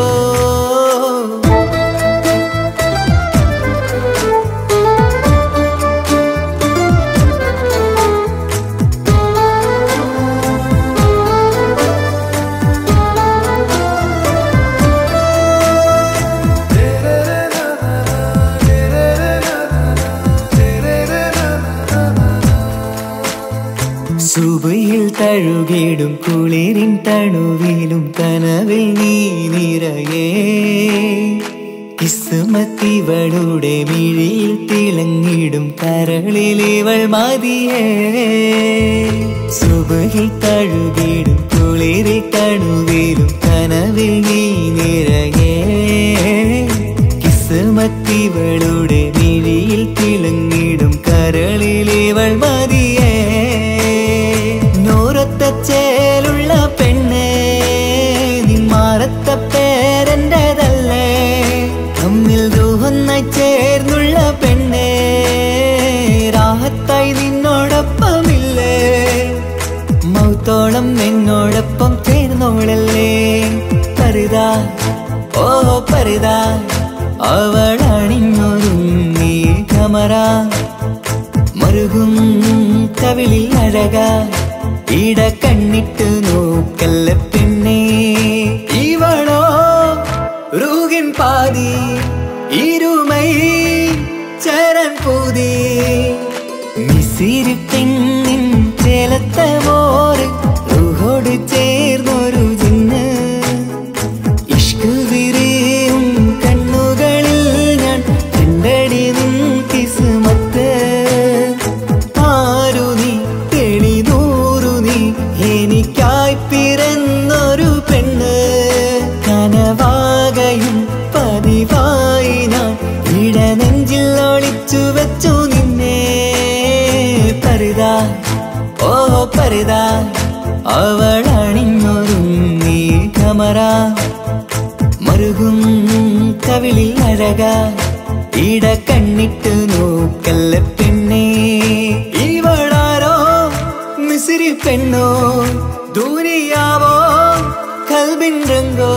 സുബയിൽ തഴുകിടും കുളിരിൻ തണുവിലും കനവിൽ നീ നിറയേ കിസ്മത്തിവളുടെ മിഴിയിൽ തിളങ്ങിടും കരളിലിവൾ മതിയേ സുബയിൽ തഴുകിടും കുളിരിൻ തണുവിലും കനവിൽ നീ നിറയേ കിസ്മത്തിവളുടെ മിഴിയിൽ തിളങ്ങിടും കരളിലിവൾ മതിയേ ചേലുള്ള പെണ്ണേ നിന്മാറത്ത പേരെന്റേതല്ലേ തമ്മിൽ ദൂഹൊന്നായി ചേർന്നുള്ള പെണ്ണേ രാഹത്തായി നിന്നോടൊപ്പമില്ലേ മൗത്തോളം എന്നോടൊപ്പം ചേർന്നോളല്ലേ പരിതാ ഓ പരിതാ അവളണിഞ്ഞൊരുങ്ങി കമറ മറുകും കവിളിൽ അഴക ഇട കണ്ണിട്ട് നോക്കല്ല പെണ്ണേ ഇവളോ റൂഹിൻ പാതി ഇരുമൈ ചരൻ പൂതി മിസിരി പെണ്ണിൻ ചേലത്തെ മോര് റൂഹോട് ചേർന്നൊരു ജിന്ന് ഇഷ്ക് വിരിയും കണ്ണുകളിൽ ഞാൻ കണ്ടടി നിൻ കിസ്മത്ത് ആരു നീ തെളിനൂറു നീ എനിക്കായി പിറന്നൊരു പെണ്ണ് കനവാകയും പതിവായി ഞാൻ ഇടനെഞ്ചിൽ ഒളിച്ചു വെച്ചു നിന്നെ പരിതാ ഓ പരിതാ അവളണിഞ്ഞൊരുങ്ങി കമറ മറുകും കവിളിൽ അഴക ഇട കണ്ണിട്ട് നോക്കല്ല പെണ്ണേ ഇവളാരോ മിസിരി പെണ്ണോ ദൂരിയാവോ കൽബിൻ രംഗോ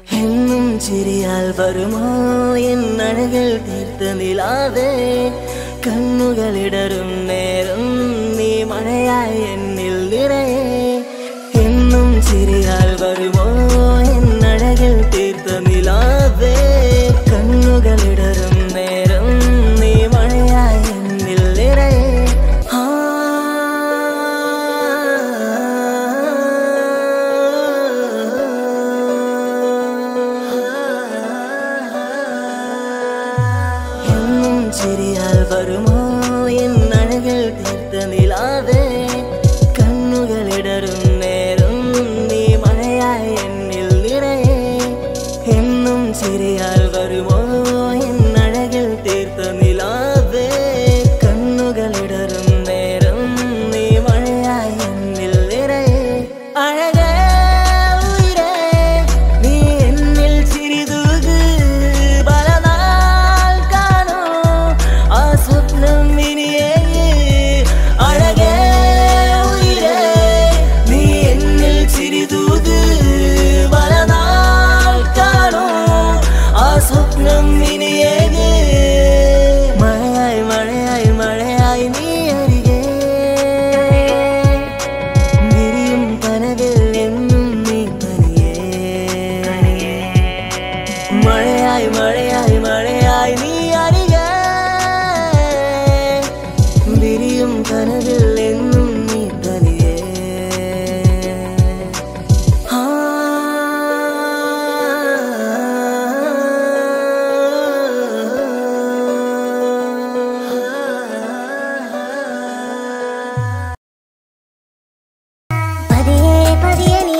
ചിരിയാൽ വരുമോ എന്നഴകൾ തീർത്ത നിലാവേ കണ്ണുകളിടറും നേരം നീ മഴയായി എന്നിൽ നിറയെ എന്നും ചിരിയാൽ വരുമോ എന്നഴകിൽ തീർത്ത നിലാവേ കണ്ണുകളിടറും നേരം നീ മഴയായി എന്നിൽ നിറയെ ചിരിയാൽ വരുമോ എന്നഴകിൽ തീർത്ത നിലാവേ കണ്ണുകളിടറും നേരം നീ മഴയായി എന്നിൽ നിറയെ എന്നും ചിരിയാൽ വരുമോ എന്നഴകിൽ തീർത്ത നിലാവേ കണ്ണുകളിടറും നേരം നീ മഴയായി എന്നിൽ നിറയെ അഴകേ ഉയിരേ നീ എന്നിൽ ചിരിതൂക് പലനാൾ കാണൂ ആ സ്വപ്നം ഇനിയേ അഴകേ ഉയിരേ നീ എന്നിൽ ചിരിതൂക് പലനാൾ കാണൂ ആ സ്വപ്നം ഇനിയേ മഴയായി മഴയായി മഴയായി നീ അരികെ വിരിയും കനവിൽ എന്നും നീ തനിയേ മഴയായി മഴയായി മഴയായി നീ അരികെ വിരിയും കനവിൽ എന്നും നീ തനിയേ പതിയെ പതിയെ നീ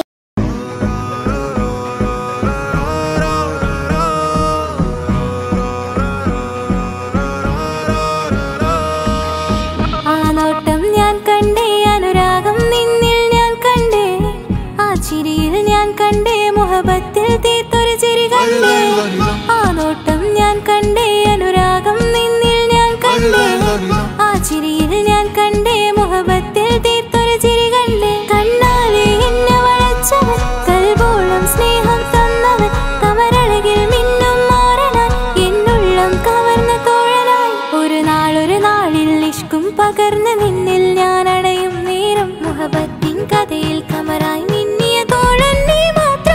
ആ നോട്ടം ഞാൻ കണ്ടേ അനുരാഗം നിന്നിൽ ഞാൻ കണ്ടേ ആ ചിരിയിൽ ഞാൻ കണ്ടേ മുഹബത്തിൽ തീർത്തൊരു ചിരി കണ്ടേ ആ നോട്ടം ഞാൻ കണ്ടേ അനുരാഗം നിന്നിൽ ഞാൻ കണ്ടേ ആ ചിരിയിൽ ഞാൻ കണ്ടേ മുഹബത്തിൽ തീർത്തൊരു ചിരി കണ്ടേ കണ്ണാലെ എന്നെ വളച്ചവൻ കൽബോളം സ്നേഹം തന്നവൻ കമരഴകിൽ മിന്നും മാറനാൻ എന്നുള്ളം കവർന്ന തോഴനായി ഒരു നാളിൽ ഇഷ്കും പകർന്ന് നിന്നിൽ ഞാൻ അടയും നേരം മുഹബത്തിൻ കഥയിൽ കമറായി മിന്നിയ തോഴൻ നീ മാത്രം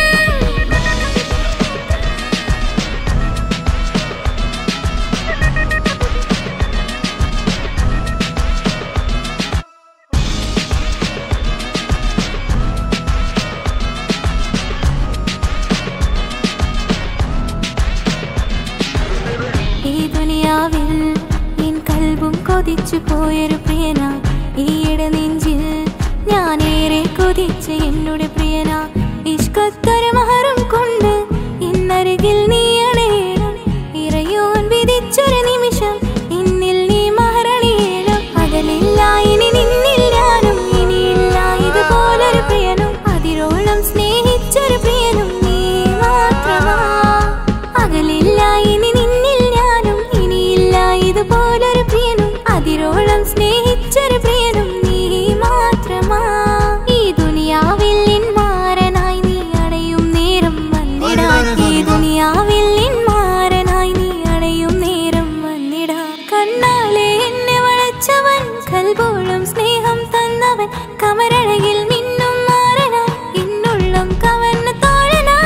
ഈ ദുനിയാവിൽ എൻ കൽബും കൊതിച്ചു പോയൊരു പ്രിയന ഈയിടെ നെഞ്ചിൽ ഞാനേറെ കൊതിച്ച എന്നോട് പ്രിയന ഇഷ്കത്തൊരു മഹറും കൊണ്ട് ഇന്നരികിൽ നീ അണയണം ഇറയോൻ വിധിച്ചൊരു നിമിഷം എന്നിൽ നീ മഹറണിയേണം അകലില്ല ഇനി നിന്നിൽ ഞാനും ഇനിയില്ല ഇതുപോലൊരു പ്രിയനും അതിരോളം സ്നേഹിച്ചൊരു പ്രിയനും നീ മാത്രമാ അകലില്ല ഇനി നിന്നിൽ ഞാനും ഇനിയില്ല ഇതുപോലൊരു പ്രിയനും അതിരോളം സ്നേഹിച്ചൊരു പ്രിയനും നീ മാത്രമാ ഈ ദുനിയാവിൽ എൻ മാരനായി നീ അടയും നേരം വന്നിടാൻ ഈ ദുനിയാവിൽ എൻ മാരനായി നീ അടയും നേരം വന്നിടാൻ കണ്ണാലെ എന്നെ വളച്ചവൻ കൽബോളം സ്നേഹം തന്നവൻ കമരഴകിൽ മിന്നും മാറനായി എന്നുള്ളം കവർന്ന തോഴനായി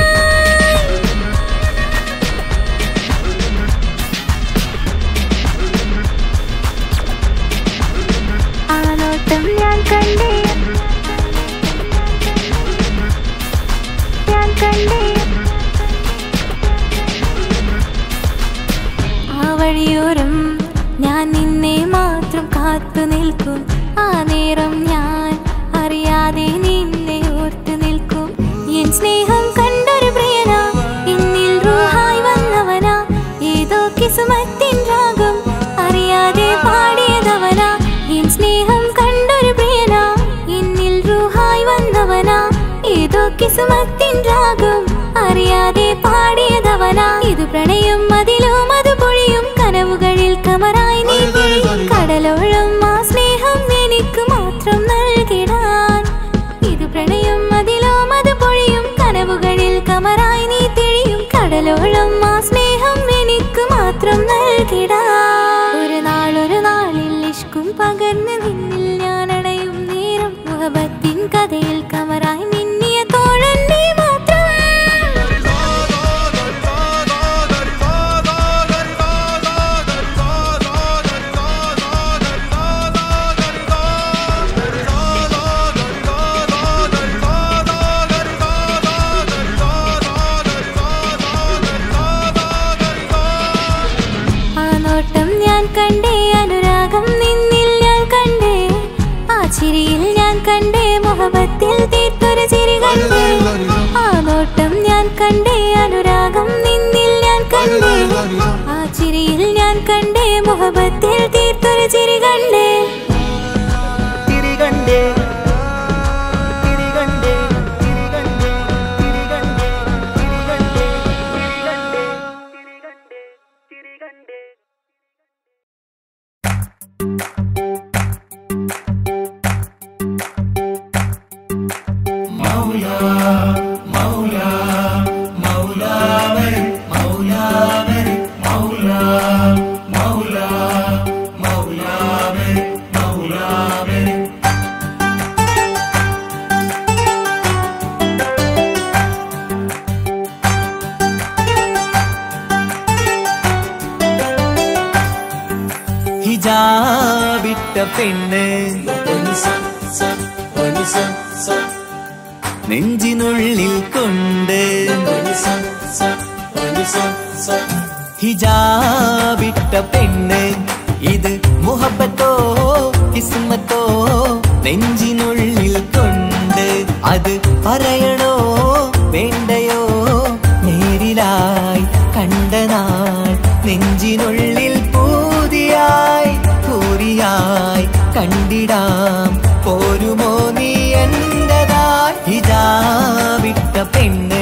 ആ നോട്ടം ഞാൻ കണ്ടേ ആ വഴിയോരം ഞാൻ നിന്നെ മാത്രം കാത്തു നിൽക്കും ആ നേരം ഞാൻ അറിയാതെ നിന്നെ ഓർത്തു നിൽക്കും എൻ സ്നേഹം കണ്ടൊരു പ്രിയന എന്നിൽ റൂഹായി വന്നവനാ ഏതോ കിസുമത്തിൻ രാഗം അറിയാതെ പാടിയതവനാ എൻ സ്നേഹം കണ്ടൊരു പ്രിയന എന്നിൽ റൂഹായി വന്നവനാ ഏതോ കിസുമത്തിൻ രാഗം അറിയാതെ പാടിയതവനാ ഇത് പ്രണയം അതിലും അത് പൊഴിയും കനവുകളിൽ കമറായി നീ കടലോളം ആ സ്നേഹം എനിക്ക് മാത്രം നൽകിടാൻ ഇത് പ്രണയം അതിലും അത് പൊഴിയും കനവുകളിൽ കമറായി നീ തെളിയും കടലോളം ആ സ്നേഹം എനിക്ക് മാത്രം നൽകിടാൻ ഒരു കണ്ടേ അനുരാഗം നിന്നിൽ ഞാൻ കണ്ടേ ആ ചിരിയിൽ ഞാൻ കണ്ടേ മുഹബത്തിൽ തീർത്തൊരു ചിരി കണ്ടേ ആ നോട്ടം ഞാൻ കണ്ടേ അനുരാഗം നിന്നിൽ ഞാൻ കണ്ടേ ആ ചിരിയിൽ ഞാൻ കണ്ടേ മുഹബത്തിൽ തീർത്തൊരു ചിരി കണ്ടേ ചിരി കണ്ടേ ഹിജാബിട്ട പെണ്ണ് നെഞ്ചിനുള്ളിൽ കൊണ്ട് ഹിജാബിട്ട പെണ്ണ് ഇത് മുഹബത്തോ കിസ്മത്തോ നെഞ്ചിനുള്ളിൽ കൊണ്ട് അത് പറയണോ വേണ്ടയോ നേരിലായി കണ്ട നാൾ നെഞ്ചിനുള്ളിൽ പൂതിയായി പൂരിയായി കണ്ടിടാം പോരുമോ നീ എന്റതായി ഹിജാബിട്ട പെണ്ണ്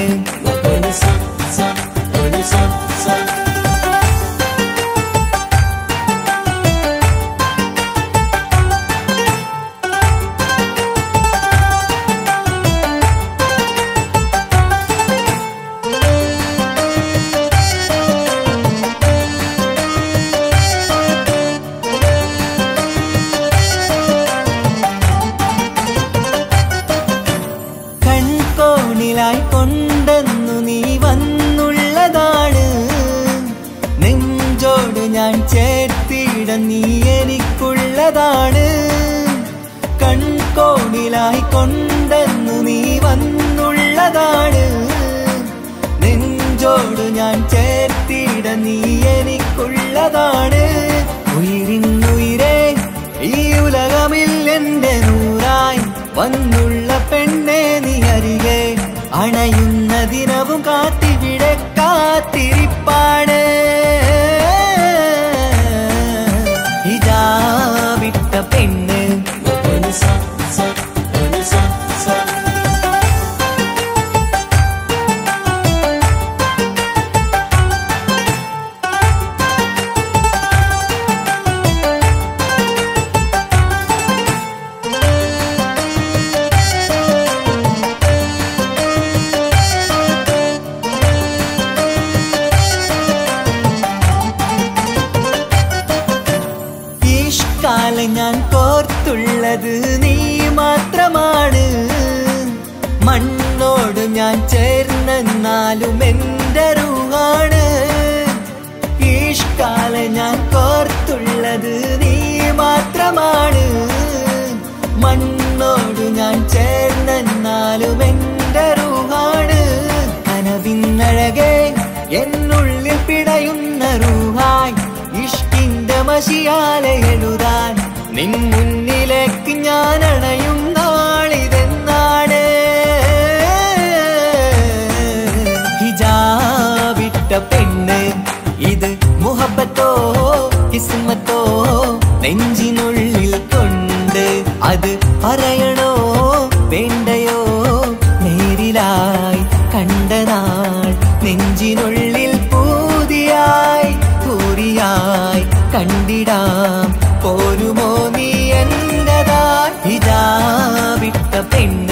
കൊണ്ടെന്നു നീ വന്നുള്ളതാണ് നെഞ്ചോട് ഞാൻ ചേർത്തിട നീ എനിക്കുള്ളതാണ് കൺകോണിലായി കൊണ്ടെന്നു നീ വന്നുള്ളതാണ് നെഞ്ചോട് ഞാൻ ചേർത്തിട നീ എനിക്കുള്ളതാണ് ഉയിരിന്നുയിരേ ഈ ഉലകമിൽ എന്റെ നൂറായി വന്നുള്ള പെണ്ണെ നീ അരികെ അണയുന്ന ദിനവും കാത്തിവിടെ കാത്തിരിപ്പാണ് ഹിജാബിട്ട പെണ്ണ് ഞാൻ കോർത്തുള്ളത് നീ മാത്രമാണ് മണ്ണോട് ഞാൻ ചേർന്നെന്നാലും എന്റെ റൂഹാണ് ഈഷ്കാല ഞാൻ കോർത്തുള്ളത് നീ മാത്രമാണ് മണ്ണോട് ഞാൻ ചേർന്നെന്നാലും എന്റെ റൂഹാണ് കനവിന്നഴകെ എന്നുള്ളിൽ പിടയുന്ന റൂഹായി ഇഷ്കിന്റെ മഷിയാലെ എഴുതാൻ നിൻ മുന്നിലേക്ക് ഞാൻ അണയും നാളിതെന്നാണ് ഹിജാബിട്ട പെണ്ണ് ഇത് മുഹബത്തോ കിസ്മത്തോ നെഞ്ചിനുള്ളിൽ കൊണ്ട് അത് പറയണോ വേണ്ടയോ നേരിലായി കണ്ട നാൾ നെഞ്ചിനുള്ളിൽ പൂതിയായി പൂരിയായി കണ്ടിടാം പോരുമോ നീ എന്റതായി ഹിജാബിട്ട പെണ്ണ്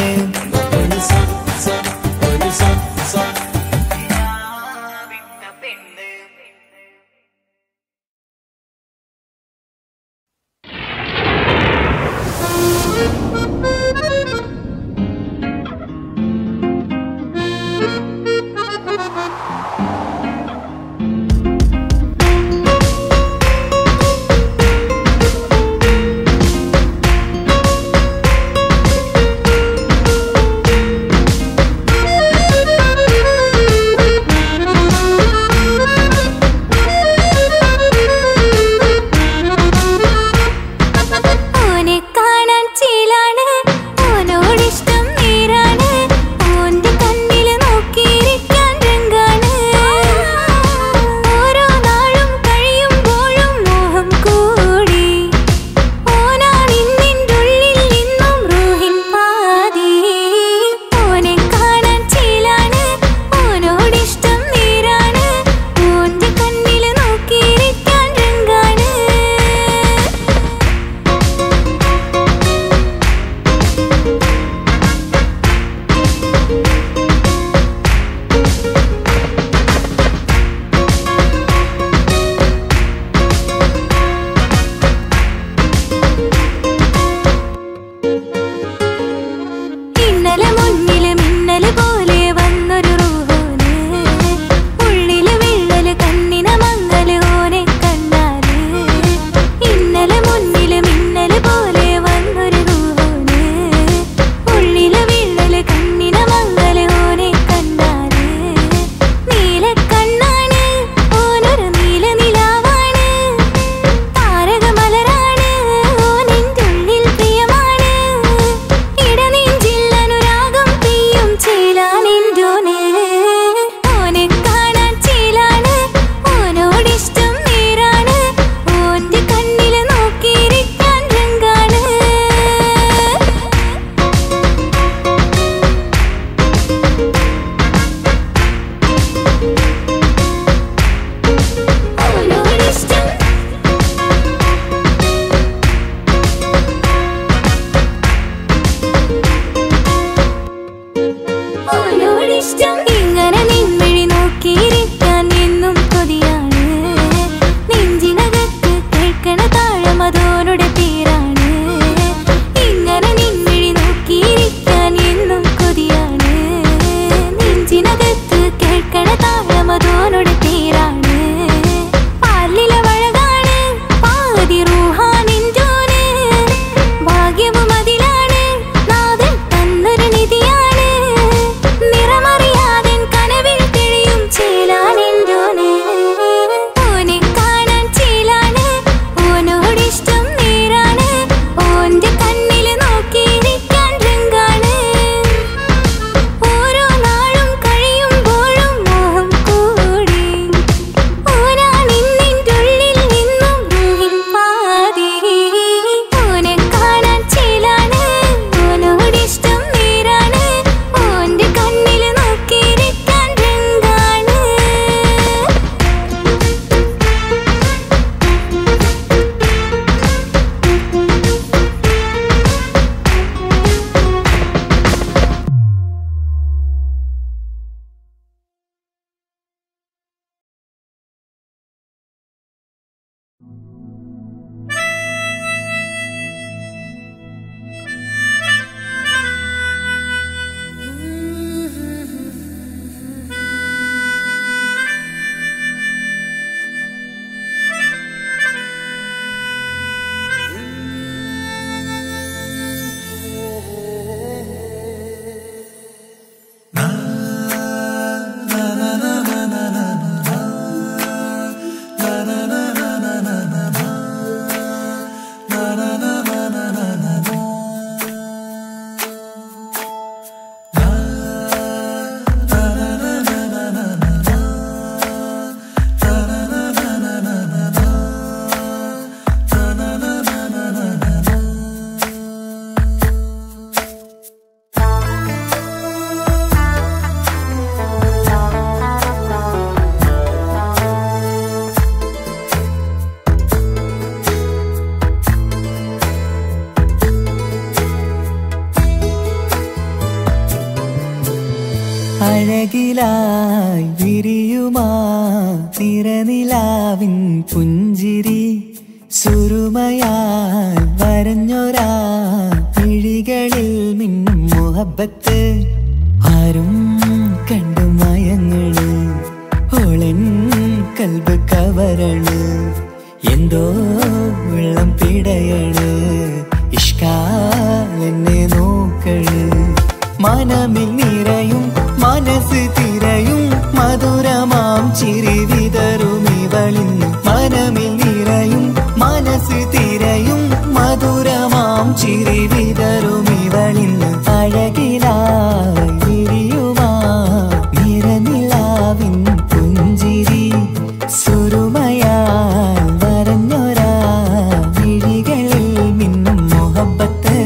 അഴകിലായി വിരിയുമാ തിരനിലാവിൻ പുഞ്ചിരി സുരുമയാൽ വരഞ്ഞൊരാ മിഴികളിൽ മിന്നും മുഹബത്ത് ആരും കണ്ടു മയങ്ങള് ഓളൻ കൽബ് കവരണ് എന്തോ വെള്ളം പിടയണ് ഇഷ്കാലെന്നെ നോക്കള് മനമിൽ നിറയും മനസ്സ് തിരയും മധുരമാം ചിരി വിതറും ഇവളിന്ന് മനമിൽ നിറയും മനസ്സ് തിരയും മധുരമാം ചിരി വിതറും ഇവളിന്ന് അഴകിലായി വിരിയുമാ നിറനിലാവിൻ പുഞ്ചിരി സുരുമയാൽ വരഞ്ഞൊരാ മിഴികളിൽ മിന്നും മുഹബത്ത്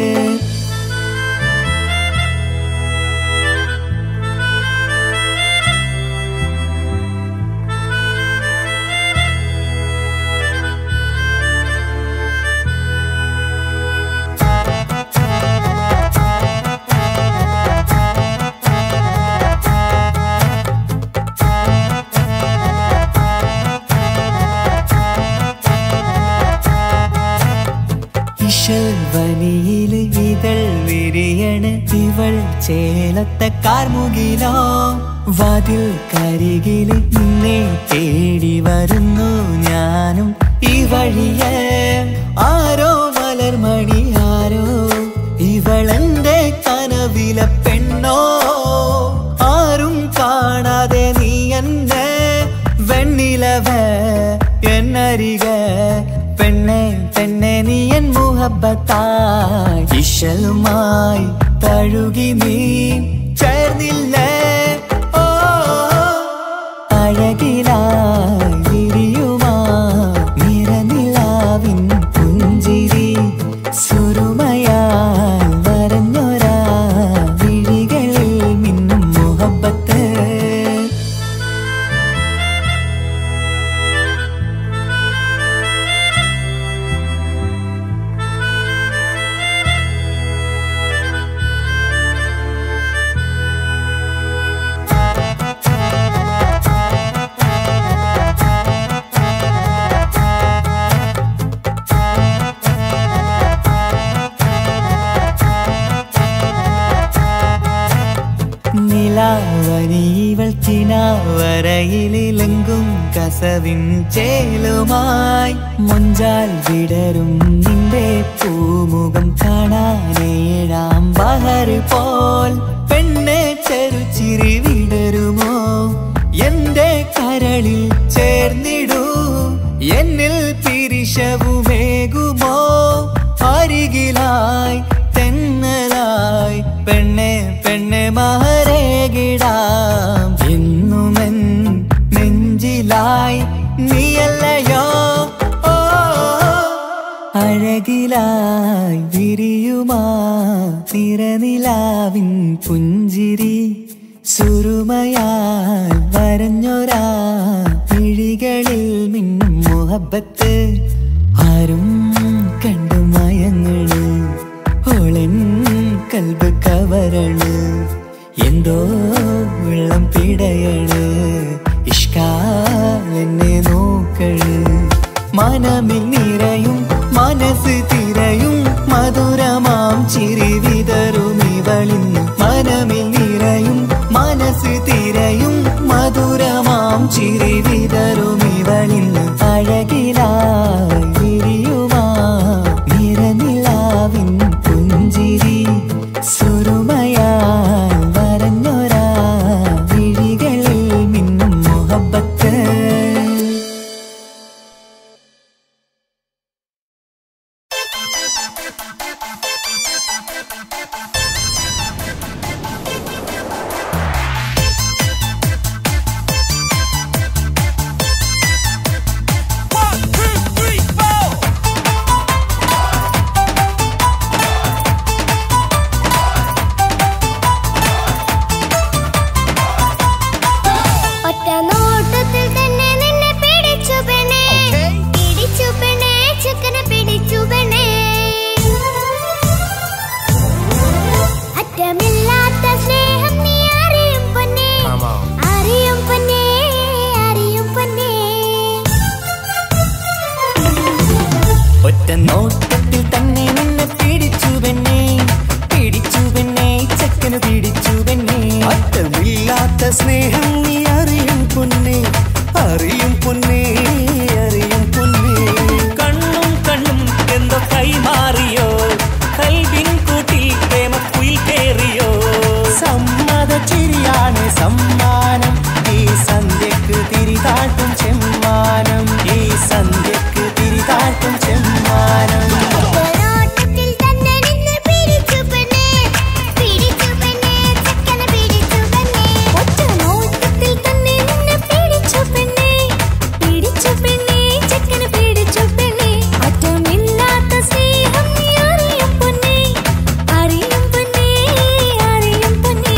വനിയിൽ ഇതൾ വിരിയണ് ഇവൾ ചേലത്തെ കാർമുകിലോ വാതിൽ കരികില് നിന്നെ തേടി വരുന്നു ഞാനും ഈ വഴിയെ ആരോ മലർമണി ആരോ ഇവളെന്റെ കനവിലെ പെണ്ണോ ആരും കാണാതെ നീ എന്നെ വെണ്ണിലവ എന്നരിക പെണ്ണെ പെണ്ണെ നീ എൻ മുഹബത്തായി ഇശലുമായി തഴുകി നീ ചേർന്നില്ലേ ഓ അഴകിലായി വിരിയുമാ നിറനിലാവിൻ പുഞ്ചിരി സുരുമയാൽ വരഞ്ഞൊരാ വിഴികളിൽ മിന്നും മുഹബത്ത് നിലാവനിവൾ കിനാവരയിലെങ്കും കസവിൻ ചേലുമായി മുഞ്ചാൽ വിടരും നിന്റെ പൂമുഖം കാണാനേഴാം ബഹർ പോൽ പെണ്ണെ ചെറുചിരി വിടരുമോ എന്റെ കരളിൽ ചേർന്നിടൂ എന്നിൽ പിരിശവുമേകുമോ അരികിലായി തെന്നലായി പെണ്ണെ പെണ്ണെ മഹരേകിടാം എന്നുമെൻ നെഞ്ചിലായി നീയല്ലയോ ഓ അഴകിലായി വിരിയുമാ നിറനിലാവിൻ പുഞ്ചിരി സുരുമയാൽ വരഞ്ഞൊരാ മിഴികളിൽ മിന്നും മുഹബത്ത് ആരും കണ്ടു മയങ്ങള് ഓളൻ കൽബ് കവരണ് എന്തോ വെള്ളം പിടയണ് ഇഷ്കാലെന്നെ നോക്കള് മനമിൽ നിറയും മനസ്സ് തിരയും മധുരമാം ചിരി വിതറും ഇവളിന്ന് മനമിൽ നിറയും മനസ്സ് തിരയും മധുരമാം ചിരി വിതറും ഇവളിന്ന് അഴകിലായി വിരിയുമാ നിറനിലാവിൻ പുഞ്ചിരി സുരുമയാൽ വരഞ്ഞൊരാ വിഴികളിൽ മിന്നും മുഹബത്ത് നോട്ടത്തിൽ തന്നെ നിന്നെ പിടിച്ചു പെണ്ണേ, പിടിച്ചു പെണ്ണേ, ചെക്കന് പിടിച്ചു പെണ്ണേ. അറ്റമില്ലാത്ത സ്നേഹം നീ അറിയും പൊന്നേ, അറിയും പൊന്നേ, അറിയും പൊന്നേ. കണ്ണും കണ്ണും എന്തോ കൈമാറിയോ, കൽവിൻ കൂട്ടിൽ പ്രേമക്കുയിൽ കേറിയോ. സമ്മത ചിരിയാണ് സമ്മാനം, ഈ സന്ധ്യക്ക് തിരിതാട്ടും ചെമ്മാനം, ഈ സന്ധ്യക്ക് തിരിതാട്ടും ചെമ്മാനം. ഒരോട്ടത്തിൽ തന്നെ നിന്നെ പിടിച്ചു പെണ്ണേ, പിടിച്ചു പെണ്ണേ, ചെക്കനെ പിടിച്ചു പെണ്ണേ. ഒറ്റ നോട്ടത്തിൽ തന്നെ നിന്നെ പിടിച്ചു പെണ്ണേ, പിടിച്ചു പെണ്ണേ, ചെക്കനെ പിടിച്ചു പെണ്ണേ. അറ്റമില്ലാത്ത സ്നേഹം നീ അറിയും പൊന്നേ, അറിയും പൊന്നേ, അറിയും പൊന്നേ.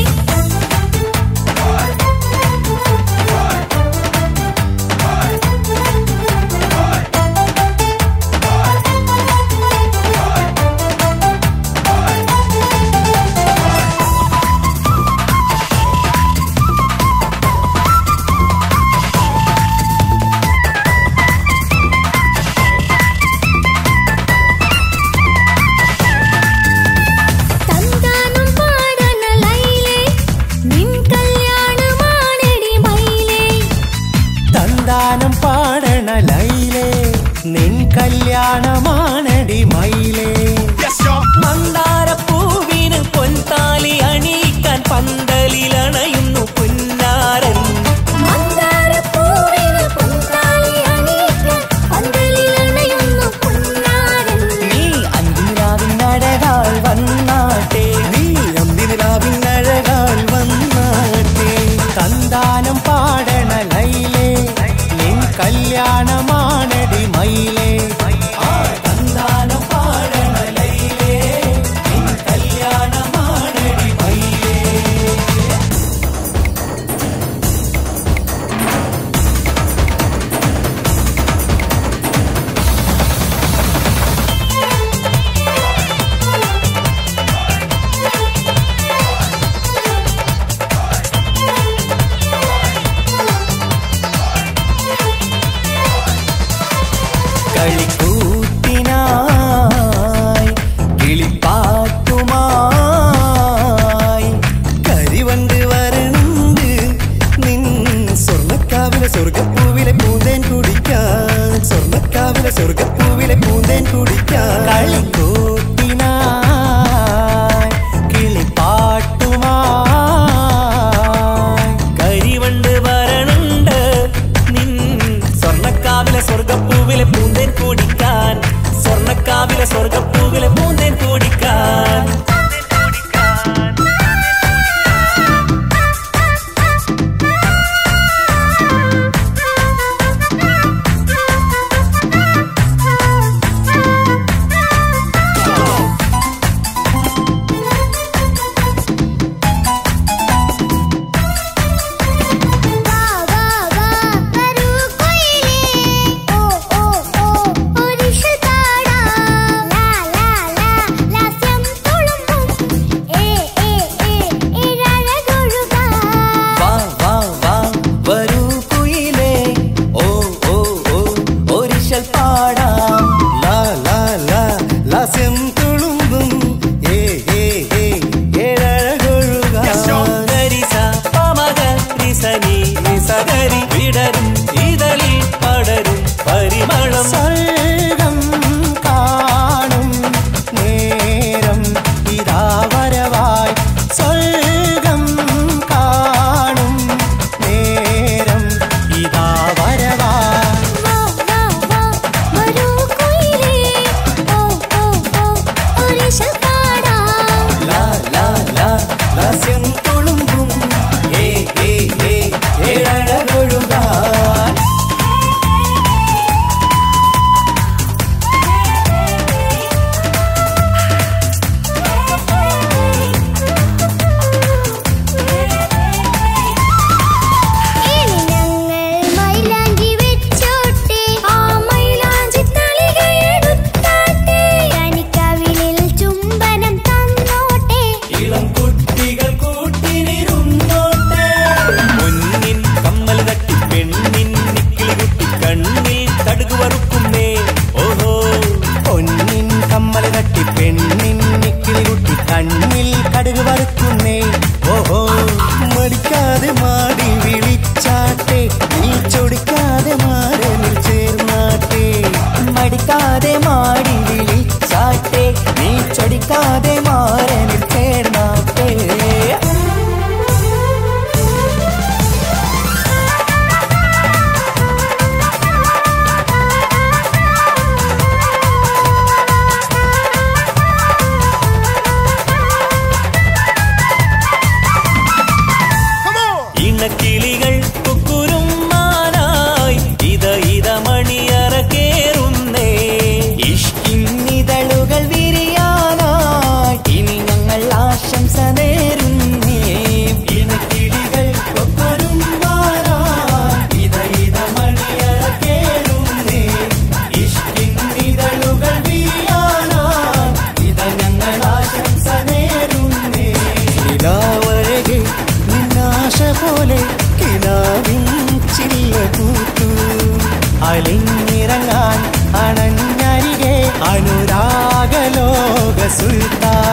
തന്താനം പാടണ ലൈലേ, നിൻ കല്യാണമാണെടി മൈലേ. തന്താനം പാടണ ലൈലേ, നിൻ കല്യാണമാണടി മയിലേ. മന്ദാരപ്പൂവിന് പൊൻതാലി അണിയിക്കാൻ പന്തലിലണയുന്നു പുന്നാരൻ. മന്ദാരപ്പൂവിന് പൊൻതാലി അണിയിക്കാൻ പന്തലിലണയുന്നു പുന്നാരൻ. നീ അന്തിരാവിനഴകാൽ വന്നാട്ടെ, നീ അന്തിനിലാവിനഴകാൽ വന്നാട്ടെ. തന്താനം പാടണ ലൈലേ, നിൻ കല്യാണമാണടി മയിലേ. ആ തന്താനം പാടണ ലൈലേ, നിൻ കല്യാണമാണടി മയിലേ. കളിക്കൂത്തിനായി കിളിപ്പാട്ടുമായി കരിവണ്ട് വരണുണ്ട് നിൻ സ്വർണ്ണക്കാവിലെ സ്വർഗപ്പൂവിലെ പൂന്തേൻ കുടിക്കാൻ, സ്വർണ്ണക്കാവിലെ സ്വർഗപ്പൂവിലെ പൂന്തേൻ കുടിക്കാൻ. കളിക്കൂത്തിനായി കിളിപ്പാട്ടുമായി കരിവണ്ട് വരണുണ്ട് നിൻ സ്വർണ്ണക്കാവിലെ സ്വർഗപ്പൂവിലെ പൂന്തേൻ കുടിക്കാൻ, സ്വർണ്ണക്കാവിലെ സ്വർഗപ്പൂവിലെ പൂന്തേൻ കുടിക്കാൻ. വാ വാ വാ വരൂ കുയിലേ, ഓ ഓ ഓ ഒരിഷൽ പാടാം. ലാ ലാ ലാ ലാസ്യം തുളുമ്പും, ഏ ഏ ഏ ഇഴഴകൊഴുകാം. വാ വാ വാ വരൂ കുയിലേ, ഓ ഓ ഓ ഒരിശൽ പാടാം. ലാ ലാ ലാ ലാസ്യം തുളുമ്പും, ഏ ഏ ഏ ഏഴഴകൊഴുകാൻ. ഗരിസ പമഗ റിസനി നിസഗരി വിടരും ഇതളിൽ പടരും പരിമളം. സ്വർഗം കാണും നേരം ഇതാ വരവായി, സ്വർഗം കാണും നേരം ഇതാ വരവായി. വാ വാ വാ വരൂ കുയിലേ, ചൊടിക്കാതെ മാടി വിളിച്ചാട്ടെ നീ ചൊടിക്കാതെ മാറനിൽ ചേർന്നാട്ടെ ഇണക്കിളികൾ കുക്കുരുമാനായി ഇത മണിയറ കേറുന്നേ ഇഷ്കിന്നിതളുകൾ വിരിയാനായി ഇനി ഞങ്ങൾ ആശംസ നേരുന്നേ ഇണക്കിളികൾ കുക്കുരുമാനായി ഇത മണിയറ കേറുന്നേ ഇഷ്കിന്നിതളുകൾ വിരിയാനായി ഇത ഞങ്ങൾ ആശംസ നേരുന്നേ നിലാവഴകെ നിന്നാശ പോലെ കിനാവിൻ ചില്ല കൂത്തു അലിഞ്ഞിറങ്ങാൻ അണഞ്ഞരികെ അനുരാഗലോക സുൽത്താൻ